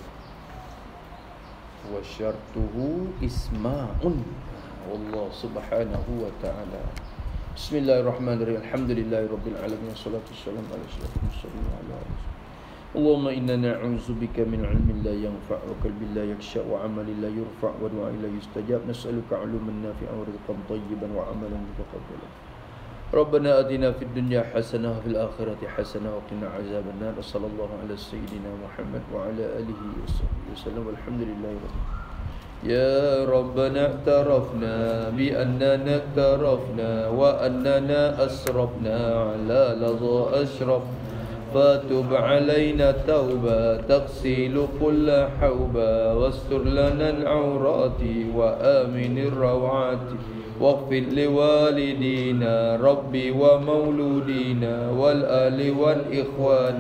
Wa syartuhu isma'un. Allah subhanahu wa ta'ala. Bismillahirrahmanirrahim. Alhamdulillahirabbil alamin. Wassalatu wassalamu ala asyrafil mursalin wa ala alihi. Allahumma inna na'udzubika min 'ilmin la yanfa' wa qalbin la yakhsha' wa 'amalin la yurfa' wa du'a'in la yustajab. Nas'aluka 'ilman nafi'an wa rizqan thayyiban wa 'amalan mutaqabbalan. Rabbana atina fid dunya hasanah wa fil akhirati hasanah wa qina 'adzabannar. Sallallahu ala sayyidina Muhammad wa ala alihi wasallam. Walhamdulillahi rabbil alamin. Ya Rabbana i'tarafna bi annana i'tarafna wa annana asrafna ala ladha ashraf. Fatub alaina tauba taghsilu kulla hauba wastur lana al-awrati wa aminir rawati. واغفر لوالدينا ربي ومولودينا والآل والإخوان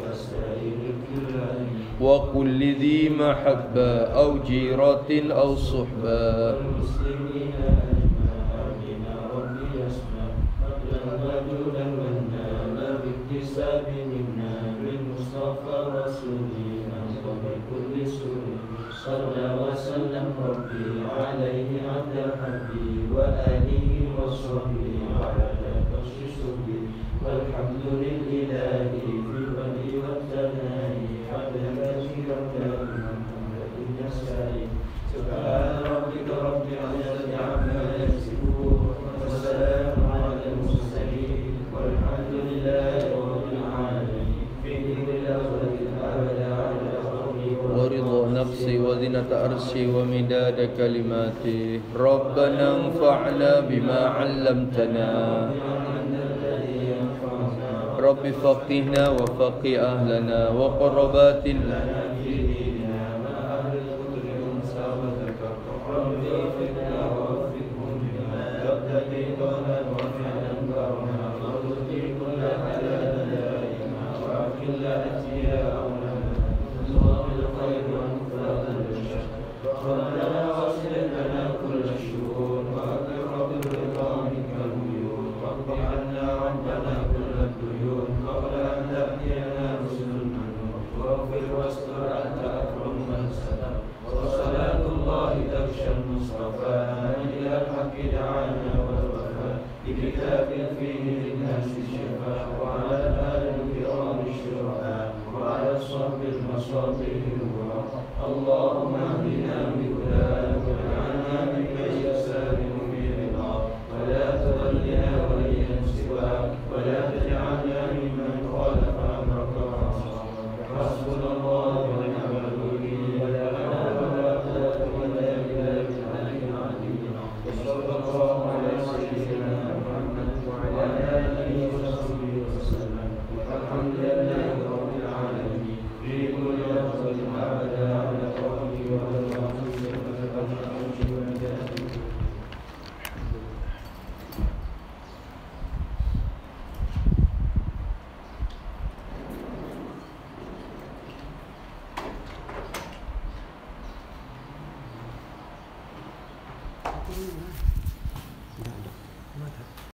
وكل ذي محبة أو جيرة أو صحبة صلى وسلم ربي عليه عبد الحبيب وآله وصحبه وعلى كشفه والحمد لله في البدء والثناء حمدا كثيرا دائما حمدا يستعين سبحان ربك رب العزة عما يصفون وسلام على المرسلين والحمد لله رب العالمين في ذكر الأخرة أبدا على ورضا نفسي وزنة عرشي ومداد كلماتي ربنا انفعنا بما علمتنا رب فقهنا وفقه أهلنا وقربات لنا في ديننا مع أهل الكتب والمساواتك رب اغفرنا ووفقهم بما يقتدي قولا وفعلا كرما وتؤتي كل حلال دائما وأكل أتياءنا الخير وانفاذ الشر ربنا واصل لنا كل الشرور واكرم بالرضا منك العيون واقض عنا ربنا كل الديون قبل ان تاتينا رسل المنون واغفر واستر انت اكرم من ستر وصلاه الله تغشى المصطفى الى الحق دعانا والوفاء بكتاب فيه للناس الشفاء وعلى ال الكرام الشرفاء وعلى الصحب المصابيح اللهم اهدنا بهداك واجعلنا ممن يسار في رضاك ولا تضلنا وليا سواك ولا تجعلنا ممن خالف امرك وعصاك حسبنا الله ونعم الوكيل ولا حول ولا قوه الا بالله العلي العظيم وصلى الله على سيدنا محمد وعلى اله وصحبه وسلم الحمد لله رب العالمين في كل لحظه ابدا على قوله وبركاته.